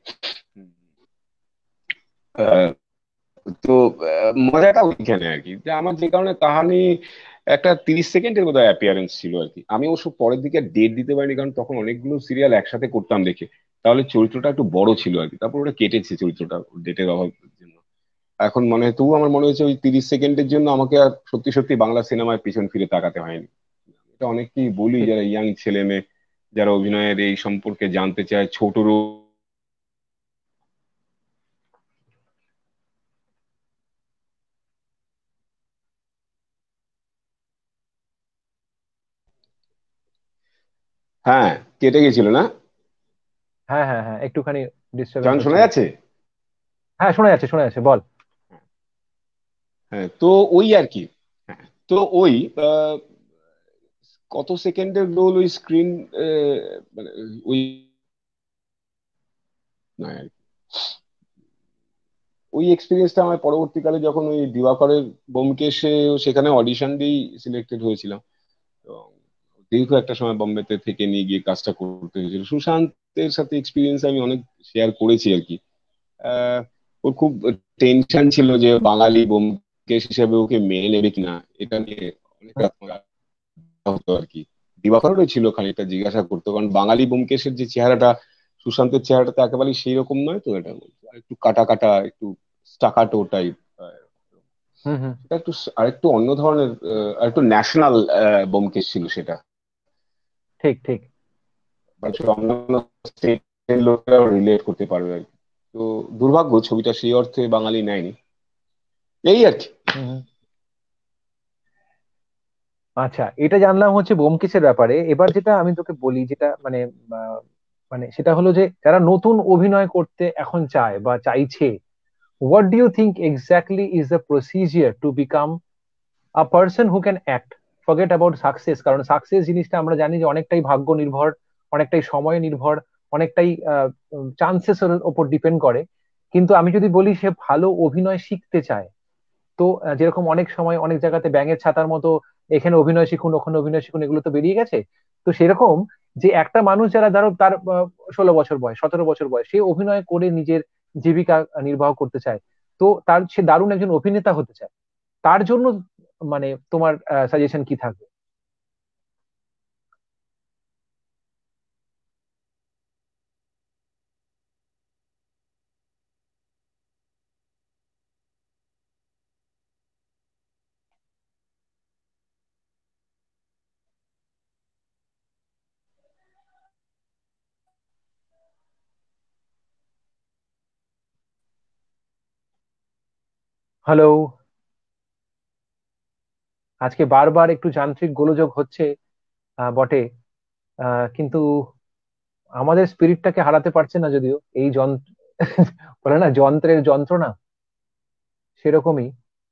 আহ, তো মজাটা ওইখানে আর কি, যে আমার যে কারণে কাহানি একটা 30 সেকেন্ডের বোধহয় অ্যাপিয়ারেন্স ছিল আর কি। আমি অবশ্য পরের দিকে ডেট দিতে পারিনি, কারণ তখন অনেকগুলো সিরিয়াল একসাথে করতাম দেখে, তাহলে চরিত্রটা একটু বড় ছিল আর কি। তারপর ওটা কেটেছে চরিত্রটা ডেটের অভাবের জন্য। এখন মনে হয়, তবু আমার মনে হয়েছে ওই 30 সেকেন্ডের জন্য আমাকে আর সত্যি সত্যি বাংলা সিনেমায় পিছন ফিরে তাকাতে হয়নি। এটা অনেককেই বলি, ঠিক। যারা ইয়াং ছেলে মেয়ে, যারা অভিনয়ের এই সম্পর্কে জানতে চায়, ছোট রোল। হ্যাঁ, কেটে গেছিল না? হ্যাঁ হ্যাঁ হ্যাঁ, একটুখানি ডিস্টারবেন্স জন শোনা হচ্ছিল। যাচ্ছে? হ্যাঁ, শোনা যাচ্ছে শোনা যাচ্ছে, বল। হ্যাঁ, তো ওই আর কি। হ্যাঁ, তো ওই আহ, কত সেকেন্ডের রোল ওই স্ক্রিন, মানে ওই নয় আর কি। ওই এক্সপিরিয়েন্সটা আমার পরবর্তীকালে যখন ওই দিবাকরের ব্যোমকেশে, সেখানে অডিশন দিয়েই সিলেক্টেড হয়েছিলাম। এবং দীর্ঘ একটা সময় বোম্বেতে থেকে নিয়ে গিয়ে কাজটা করতে হয়েছিল। সুশান্তের সাথে এক্সপিরিয়েন্স আমি অনেক শেয়ার করেছি আর কি। আহ, ওর খুব টেনশন ছিল যে বাঙালি ব্যোমকেশ হিসেবে ওকে মেনে নেবে কিনা, এটা নিয়ে অনেক রাত হতো আর কি। দিবাকরেরও ছিল খানিকটা জিজ্ঞাসা করতো, কারণ বাঙালি ব্যোমকেশের যে চেহারাটা, সুশান্তের চেহারাটা তো একেবারেই সেই রকম নয়, তো এটা আর একটু কাটা কাটা, একটু স্টাকাটো টাইপ। হুম হুম। সেটা একটু আরেকটু অন্য ধরনের, আরেকটু ন্যাশনাল ব্যোমকেশ ছিল সেটা। ঠিক ঠিক। মানে সেটা অন্যান্য স্টেটের লোকেরাও রিলেট করতে পারবে আর কি। তো দুর্ভাগ্য ছবিটা সেই অর্থে বাঙালি নেয়নি, এই আর কি। হুম হুম। আচ্ছা, এটা জানলাম হচ্ছে ব্যোমকেশের ব্যাপারে। এবার যেটা আমি তোকে বলি, যেটা মানে মানে সেটা হলো যে যারা নতুন অভিনয় করতে এখন চায় বা চাইছে, what do you think exactly is the procedure to become a person who can act? Forget about success, কারণ সাকসেস জিনিসটা আমরা জানি যে অনেকটাই ভাগ্য নির্ভর, অনেকটাই সময় নির্ভর, অনেকটাই চান্সেস এর উপর ডিপেন্ড করে। কিন্তু আমি যদি বলি সে ভালো অভিনয় শিখতে চায়, তো যেরকম অনেক সময় অনেক জায়গাতে ব্যাঙের ছাতার মতো এখানে অভিনয় শিখুন ওখানে অভিনয় শিখুন এগুলো তো বেরিয়ে গেছে। তো সেরকম যে একটা মানুষ যারা ধরো তার 16 বছর বয়স 17 বছর বয়স, সে অভিনয় করে নিজের জীবিকা নির্বাহ করতে চায়, তো তার সে দারুণ একজন অভিনেতা হতে চায়, তার জন্য মানে তোমার সাজেশন কি থাকবে? হ্যালো। আজকে বারবার একটু যান্ত্রিক গোলযোগ হচ্ছে বটে, কিন্তু আমাদের স্পিরিটটাকে হারাতে পারছে না যদিও এই যন্ত্র। বলে না যন্ত্রের যন্ত্রণা, সেরকমই।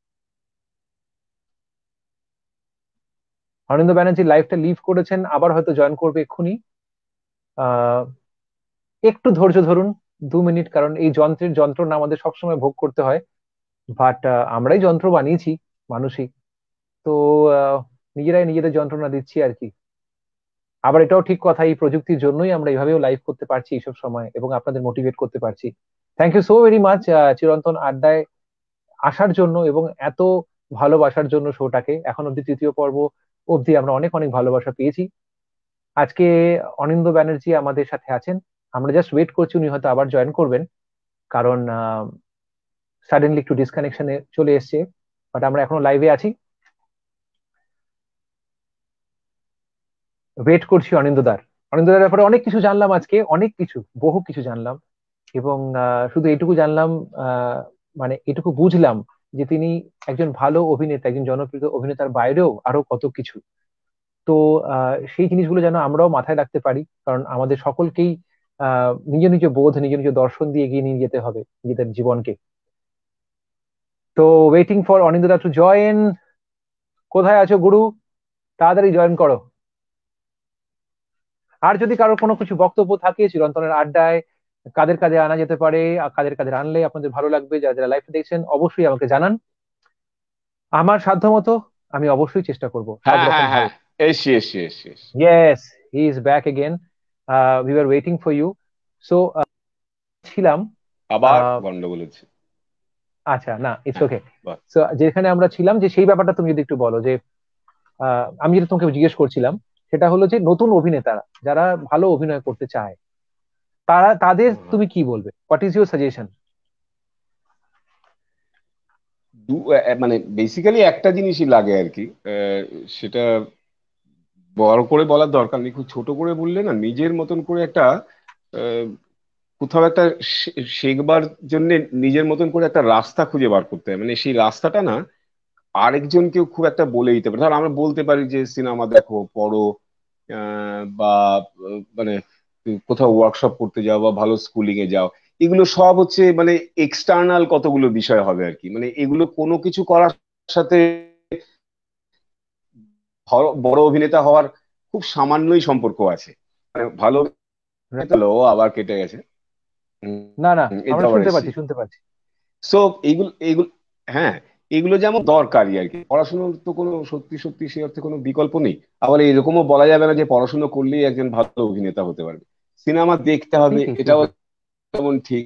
অনিন্দ্য ব্যানার্জি লাইফটা লিভ করেছেন, আবার হয়তো জয়েন করবে এক্ষুনি। আহ একটু ধৈর্য ধরুন, 2 মিনিট, কারণ এই যন্ত্রের যন্ত্রণা আমাদের সবসময় ভোগ করতে হয়। বাট আমরাই যন্ত্র বানিয়েছি, মানুষই তো। আহ, নিজেরাই নিজেদের যন্ত্রণা দিচ্ছি আর কি। আবার এটাও ঠিক কথা, এই প্রযুক্তির জন্যই আমরা এইভাবেও লাইভ করতে পারছি এইসব সময় এবং আপনাদের মোটিভেট করতে পারছি। Thank you so very much Chirantan আড্ডায় আসার জন্য এবং এত ভালোবাসার জন্য শোটাকে। এখন অব্দি তৃতীয় পর্ব অব্দি আমরা অনেক অনেক ভালোবাসা পেয়েছি। আজকে অনিন্দ্য ব্যানার্জি আমাদের সাথে আছেন, আমরা জাস্ট ওয়েট করছি উনি হয়তো আবার জয়েন করবেন, কারণ সাডেনলি একটু ডিসকানেকশনে চলে এসেছে। বাট আমরা এখনো লাইভে আছি, ওয়েট করছি অনিন্দ্যদার। অনিন্দ্যদার ব্যাপারে অনেক কিছু জানলাম আজকে, অনেক কিছু, বহু কিছু জানলাম। এবং শুধু এইটুকু জানলাম, আহ, মানে এটুকু বুঝলাম যে তিনি একজন ভালো অভিনেতা, একজন জনপ্রিয় অভিনেতার বাইরেও আরো কত কিছু। তো সেই জিনিসগুলো যেন আমরাও মাথায় রাখতে পারি, কারণ আমাদের সকলকেই নিজ নিজ বোধ, নিজ নিজ দর্শন দিয়ে এগিয়ে নিয়ে যেতে হবে নিজেদের জীবনকে। তো ওয়েটিং ফর অনিন্দ্যদা টু জয়েন। কোথায় আছো গুরু? তাড়াতাড়ি জয়েন করো। আর যদি কারোর কোনো কিছু বক্তব্য থাকে চিরন্তনের আড্ডায়, কাদের কাদের আনা যেতে পারে, আর কাদের কাদের আনলে আপনাদের ভালো লাগবে, যারা যারা লাইফে দেখছেন অবশ্যই আমাকে জানান। আমার সাধ্যমতো আমি অবশ্যই চেষ্টা করব সব হ্যাঁ, রকম হ্যাঁ, হ্যাঁ, ভাবে। এসছি, এসছি, এসছি, এসছি। Yes, he is back again. We are waiting for you. So ছিলাম। আবার আহ, গন্ডগোল হচ্ছে। আচ্ছা, না, ইটস হ্যাঁ, ওকে। বল। সো যেখানে আমরা ছিলাম, যে সেই ব্যাপারটা তুমি যদি একটু বলো, যে আমি যেটা তোমাকে জিজ্ঞেস করছিলাম, সেটা হলো যে নতুন অভিনেতারা যারা ভালো অভিনয় করতে চায়, তাদের হুম। তুমি কি বলবে? What is your suggestion? মানে বেসিক্যালি একটা জিনিসই লাগে আর কি। সেটা বড় করে বলার দরকার নেই, খুব ছোট করে বললে না, নিজের মতন করে একটা আহ, কোথাও একটা শেখবার জন্য নিজের মতন করে একটা রাস্তা খুঁজে বার করতে হয়। মানে সেই রাস্তাটা না আরেকজনকেও খুব একটা বলে দিতে পারে। ধর আমরা বলতে পারি যে সিনেমা দেখো, পড়ো, বা মানে কোথাও ওয়ার্কশপ করতে যাও বা ভালো স্কুলিং এ যাও। এগুলো সব হচ্ছে মানে এক্সটার্নাল কতগুলো বিষয় হবে আর কি। মানে এগুলো কোনো কিছু করার সাথে বড় অভিনেতা হওয়ার খুব সামান্যই সম্পর্ক আছে। মানে ভালো অভিনেতা হলো, ও আবার কেটে গেছে। না না, এই তো আমরা আবার শুনতে এসছি। পাচ্ছি, শুনতে পাচ্ছি। সো এইগুলো এইগুলো হ্যাঁ, এগুলো যেমন দরকারি আর কি। পড়াশোনার তো কোনো সত্যি সত্যি সে অর্থে কোনো বিকল্প নেই। আবার এরকমও বলা যাবে না যে পড়াশোনা করলেই একজন ভালো অভিনেতা হতে পারবে। সিনেমা দেখতে হবে, ঠিকই, এটাও ঠিকই। যেমন ঠিক।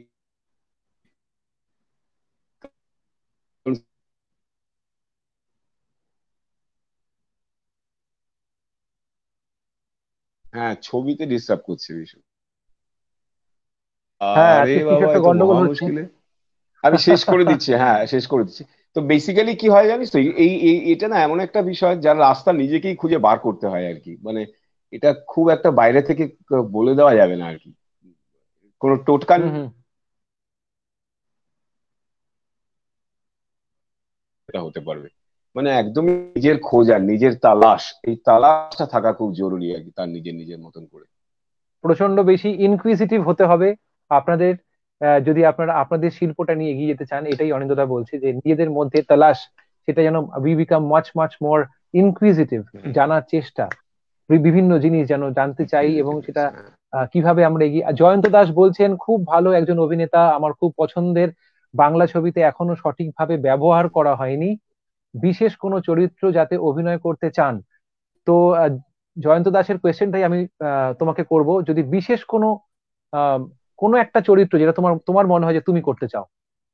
হ্যাঁ, ছবিতে ডিস্টার্ব করছে ভীষণ। হ্যাঁ, আরে আজকে কিছু বাবা, একটা এ তো গন্ডগোল মহা হচ্ছে। মুশকিলে। আমি শেষ করে দিচ্ছি, হ্যাঁ, শেষ করে দিচ্ছি। তো বেসিক্যালি কি হয় জানিস তো, এটা না এমন একটা বিষয় যার রাস্তা নিজেকেই খুঁজে বার করতে হয় আর কি। মানে এটা খুব একটা বাইরে থেকে বলে দেওয়া যাবে না আর কি। কোনো টোটকা হুম হুম। এটা হতে পারবে। মানে একদম নিজের খোঁজ আর নিজের তালাশ, এই তালাশটা থাকা খুব জরুরি আর কি, তার নিজের নিজের মতন করে। প্রচন্ড বেশি ইনকুইজিটিভ হতে হবে আপনাদের। যদি আপনারা আপনাদের শিল্পটা নিয়ে এগিয়ে যেতে চান, এটাই অনিন্দ্যদা বলছে, যে নিজেদের মধ্যে তালাশ, সেটা যেন we become much much more inquisitive, হ্যাঁ, জানার চেষ্টা, বিভিন্ন জিনিস যেন জানতে চাই, এবং সেটা হ্যাঁ। কিভাবে আমরা এগিয়ে। জয়ন্ত দাস বলছেন খুব ভালো একজন অভিনেতা, আমার খুব পছন্দের, বাংলা ছবিতে এখনো সঠিকভাবে ব্যবহার করা হয়নি, বিশেষ কোনো চরিত্র যাতে অভিনয় করতে চান। তো জয়ন্ত দাসের কোয়েশ্চেনটাই আমি তোমাকে করব, যদি বিশেষ কোনো আহ, কোনো একটা চরিত্র যেটা তোমার তোমার মনে হয় যে তুমি করতে চাও।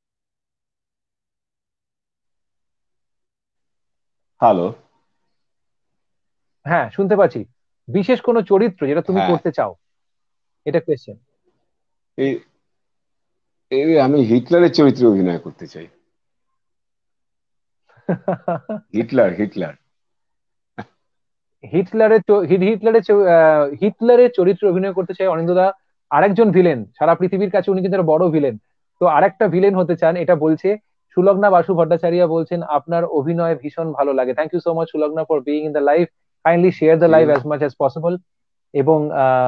হ্যালো। হ্যাঁ, শুনতে পাচ্ছি। বিশেষ কোনো চরিত্র যেটা তুমি হ্যাঁ, করতে চাও, এটা কোয়েশ্চেন। এই এই আমি হিটলারের চরিত্রে অভিনয় করতে চাই। Hitler, Hitler. হিটলারের চরিত্রে অভিনয় করতে চাই অনিন্দ্যদা। আরেকজন ভিলেন সারা পৃথিবীর কাছে, উনি কিন্তু একটা বড় ভিলেন। তো আরেকটা ভিলেন হতে চান এটা বলছে, সুলগ্না বাসু ভট্টাচার্য বলছেন আপনার অভিনয় ভীষণ ভালো লাগে। Thank you so much Sulagna for being in the live. Kindly share the ঠিক লাইভ আছে। As much as possible. এবং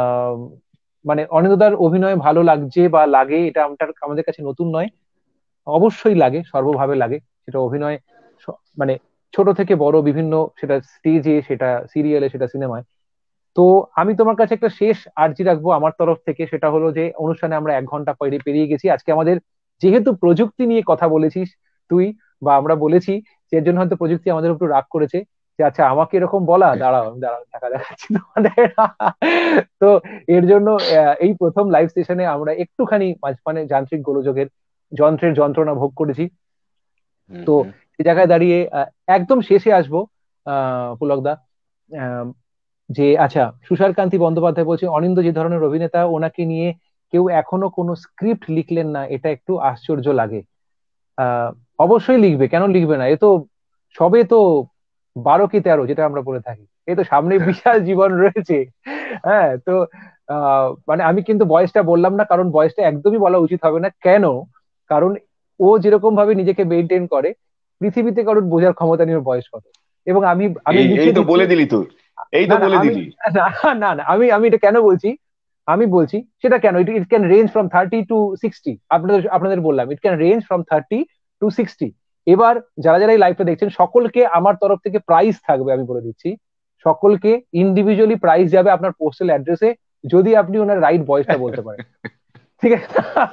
মানে অনিন্দ্যদার অভিনয় ভালো লাগছে বা লাগে এটা আমাদের কাছে নতুন নয়, অবশ্যই লাগে, সর্বভাবে লাগে। সেটা অভিনয় মানে ছোট থেকে বড় বিভিন্ন, সেটা স্টেজে, সেটা সিরিয়ালে, সেটা সিনেমায়। তো আমি তোমার কাছে একটা শেষ আর্জি রাখবো আমার তরফ থেকে, সেটা হলো যে অনুষ্ঠানে আমরা 1 ঘন্টা পেরিয়ে গেছি আজকে আমাদের। যেহেতু প্রযুক্তি নিয়ে কথা বলেছিস তুই বা আমরা বলেছি, এর জন্য হয়তো প্রযুক্তি আমাদের উপর রাগ করেছে যে আচ্ছা আমাকে এরকম বলা, দাঁড়াও আমি দাঁড়াও টাকা দেখাচ্ছি তোমাদের। তো এর জন্য এই প্রথম লাইভ সেশনে আমরা একটুখানি মাঝখানে যান্ত্রিক গোলযোগের যন্ত্রের যন্ত্রণা ভোগ করেছি। হুম তো হুম। এই জায়গায় দাঁড়িয়ে একদম শেষে আসবো পুলকদা, যে আচ্ছা তুষার কান্তি বন্দ্যোপাধ্যায় বলছে অনিন্দ্য যে ধরনের অভিনেতা, ওনাকে নিয়ে কেউ এখনো কোনো স্ক্রিপ্ট লিখলেন না, এটা একটু আশ্চর্য লাগে। আহ অবশ্যই লিখবে, কেন লিখবে না? এ তো সবে তো 12 কি 13, যেটা আমরা বলে থাকি। এই তো সামনে বিশাল জীবন রয়েছে। হ্যাঁ তো মানে আমি কিন্তু বয়সটা বললাম না, কারণ বয়সটা একদমই বলা উচিত হবে না। কেন? কারণ ও যেরকম ভাবে নিজেকে মেনটেন করে, পৃথিবীতে কারোর বোঝার ক্ষমতা নেই ওর বয়স কত। এবং আমি আমি এই এই লিখে তো দিচ্ছি। বলে দিলি তো, এই না তো না বলে আমি দিলি। না না না, আমি এটা কেন বলছি, আমি বলছি সেটা কেন, it it can range from 30 to 60। আপনাদের আপনাদের বললাম it can range from 30 to 60। এবার যারা যারা এই লাইভটা দেখছেন সকলকে আমার তরফ থেকে প্রাইজ থাকবে, আমি বলে দিচ্ছি। সকলকে ইন্ডিভিজুয়ালি প্রাইজ যাবে আপনার পোস্টাল অ্যাড্রেসে, যদি আপনি ওনার রাইট বয়সটা বলতে পারেন। ঠিক আছে?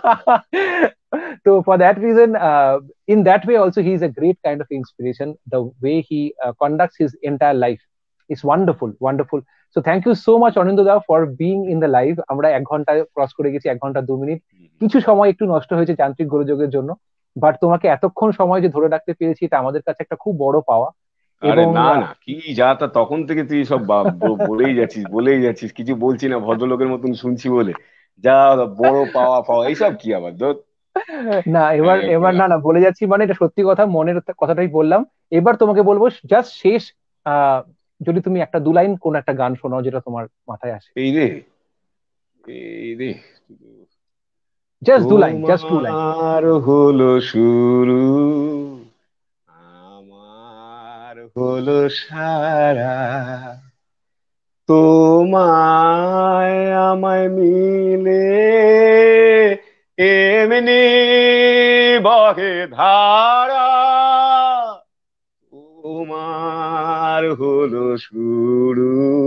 তো for that reason, in that way also he is a great kind of inspiration. The way he conducts his entire life is wonderful wonderful. So thank you so much Anindya da for being in the live. আমরা 1 ঘন্টা cross করে গেছি, 1 ঘন্টা 2 minute. কিছু সময় একটু নষ্ট হয়েছে যান্ত্রিক গোলযোগের জন্য, বাট তোমাকে এতক্ষণ সময় যে ধরে রাখতে পেরেছি এটা আমাদের কাছে একটা খুব বড় পাওয়া। আরে এবং না না, কি যা তা, তখন থেকে তুই সব বলেই যাচ্ছিস কিছু বলছি না, ভদ্রলোকের মতন শুনছি বলে। যা বড় পাওয়া পাওয়া এইসব কি আবার ধুৎ। না এবার এবার একেবারে। না না বলে যাচ্ছি, মানে এটা সত্যি কথা, মনের কথাটাই বললাম। এবার তোমাকে বলবো জাস্ট শেষ, আহ যদি তুমি একটা 2 লাইন কোন একটা গান শোনাও যেটা তোমার মাথায় আসে। এই রে, এই রে, জাস্ট 2 লাইন, জাস্ট 2 লাইন। তোমার হলো শুরু, আমার হলো সারা, তোমায় আমায় মিলে এমনি বহে ধারা, তোমার হলো শুরু,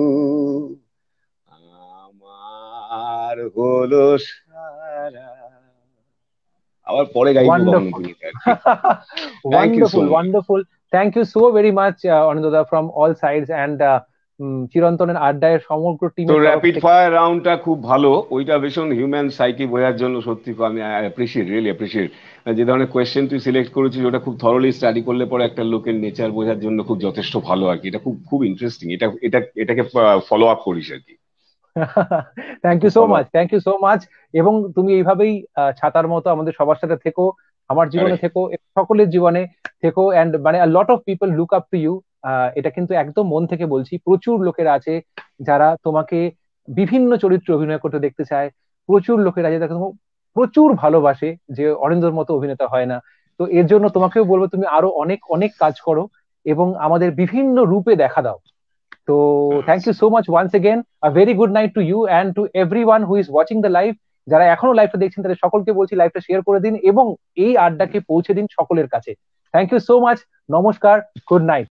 আমার হলো সারা। আবার পরে গাইবো কখনো ওয়ান্ডারফুল। তুমি আর কি। Thank you so wonderful much. Wonderful. Thank you so very much Aninda from all sides and চিরন্তনের আড্ডায়ের সমগ্র তো টিমের তরফ র্যাপিড থেকে। ফায়ার রাউন্ডটা খুব ভালো, ওইটা ভীষণ হিউম্যান সাইকি বোঝার জন্য সত্যি আমি অ্যাপ্রিসিয়েট, রিয়েলি অ্যাপ্রিসিয়েট। যে ধরনের কোয়েশ্চেন তুই সিলেক্ট করেছিস ওটা খুব থরলি স্টাডি করলে পরে একটা লোকের নেচার বোঝার জন্য খুব যথেষ্ট ভালো আর কি। এটা খুব খুব ইন্টারেস্টিং, এটাকে ফলো আপ করিস আর কি। থ্যাংক ইউ খুব so follow much, up. Thank you so much. এবং তুমি এইভাবেই ছাতার মতো আমাদের সবার সাথে থেকো, আমার আরে জীবনে থেকো, এবং সকলের জীবনে থেকো। এন্ড মানে lot of people look up to you. এটা কিন্তু একদম মন থেকে বলছি। প্রচুর লোকেরা আছে যারা তোমাকে বিভিন্ন চরিত্রে অভিনয় করতে দেখতে চায়। প্রচুর লোকেরা আছে যারা তোমাকে প্রচুর ভালোবাসে, যে অরিন্দর মতো অভিনেতা হয় না। তো এর জন্য তোমাকেও বলবো তুমি আরো অনেক অনেক কাজ করো এবং আমাদের বিভিন্ন রূপে দেখা দাও। তো থ্যাংক ইউ আচ্ছা। So much once again. A very good night to you and to everyone who is watching the live. যারা এখনো লাইভটা দেখছেন তাদের সকলকে বলছি লাইভটা শেয়ার করে দিন এবং এই আড্ডাকে পৌঁছে দিন সকলের কাছে। Thank you so much. নমস্কার। Good night.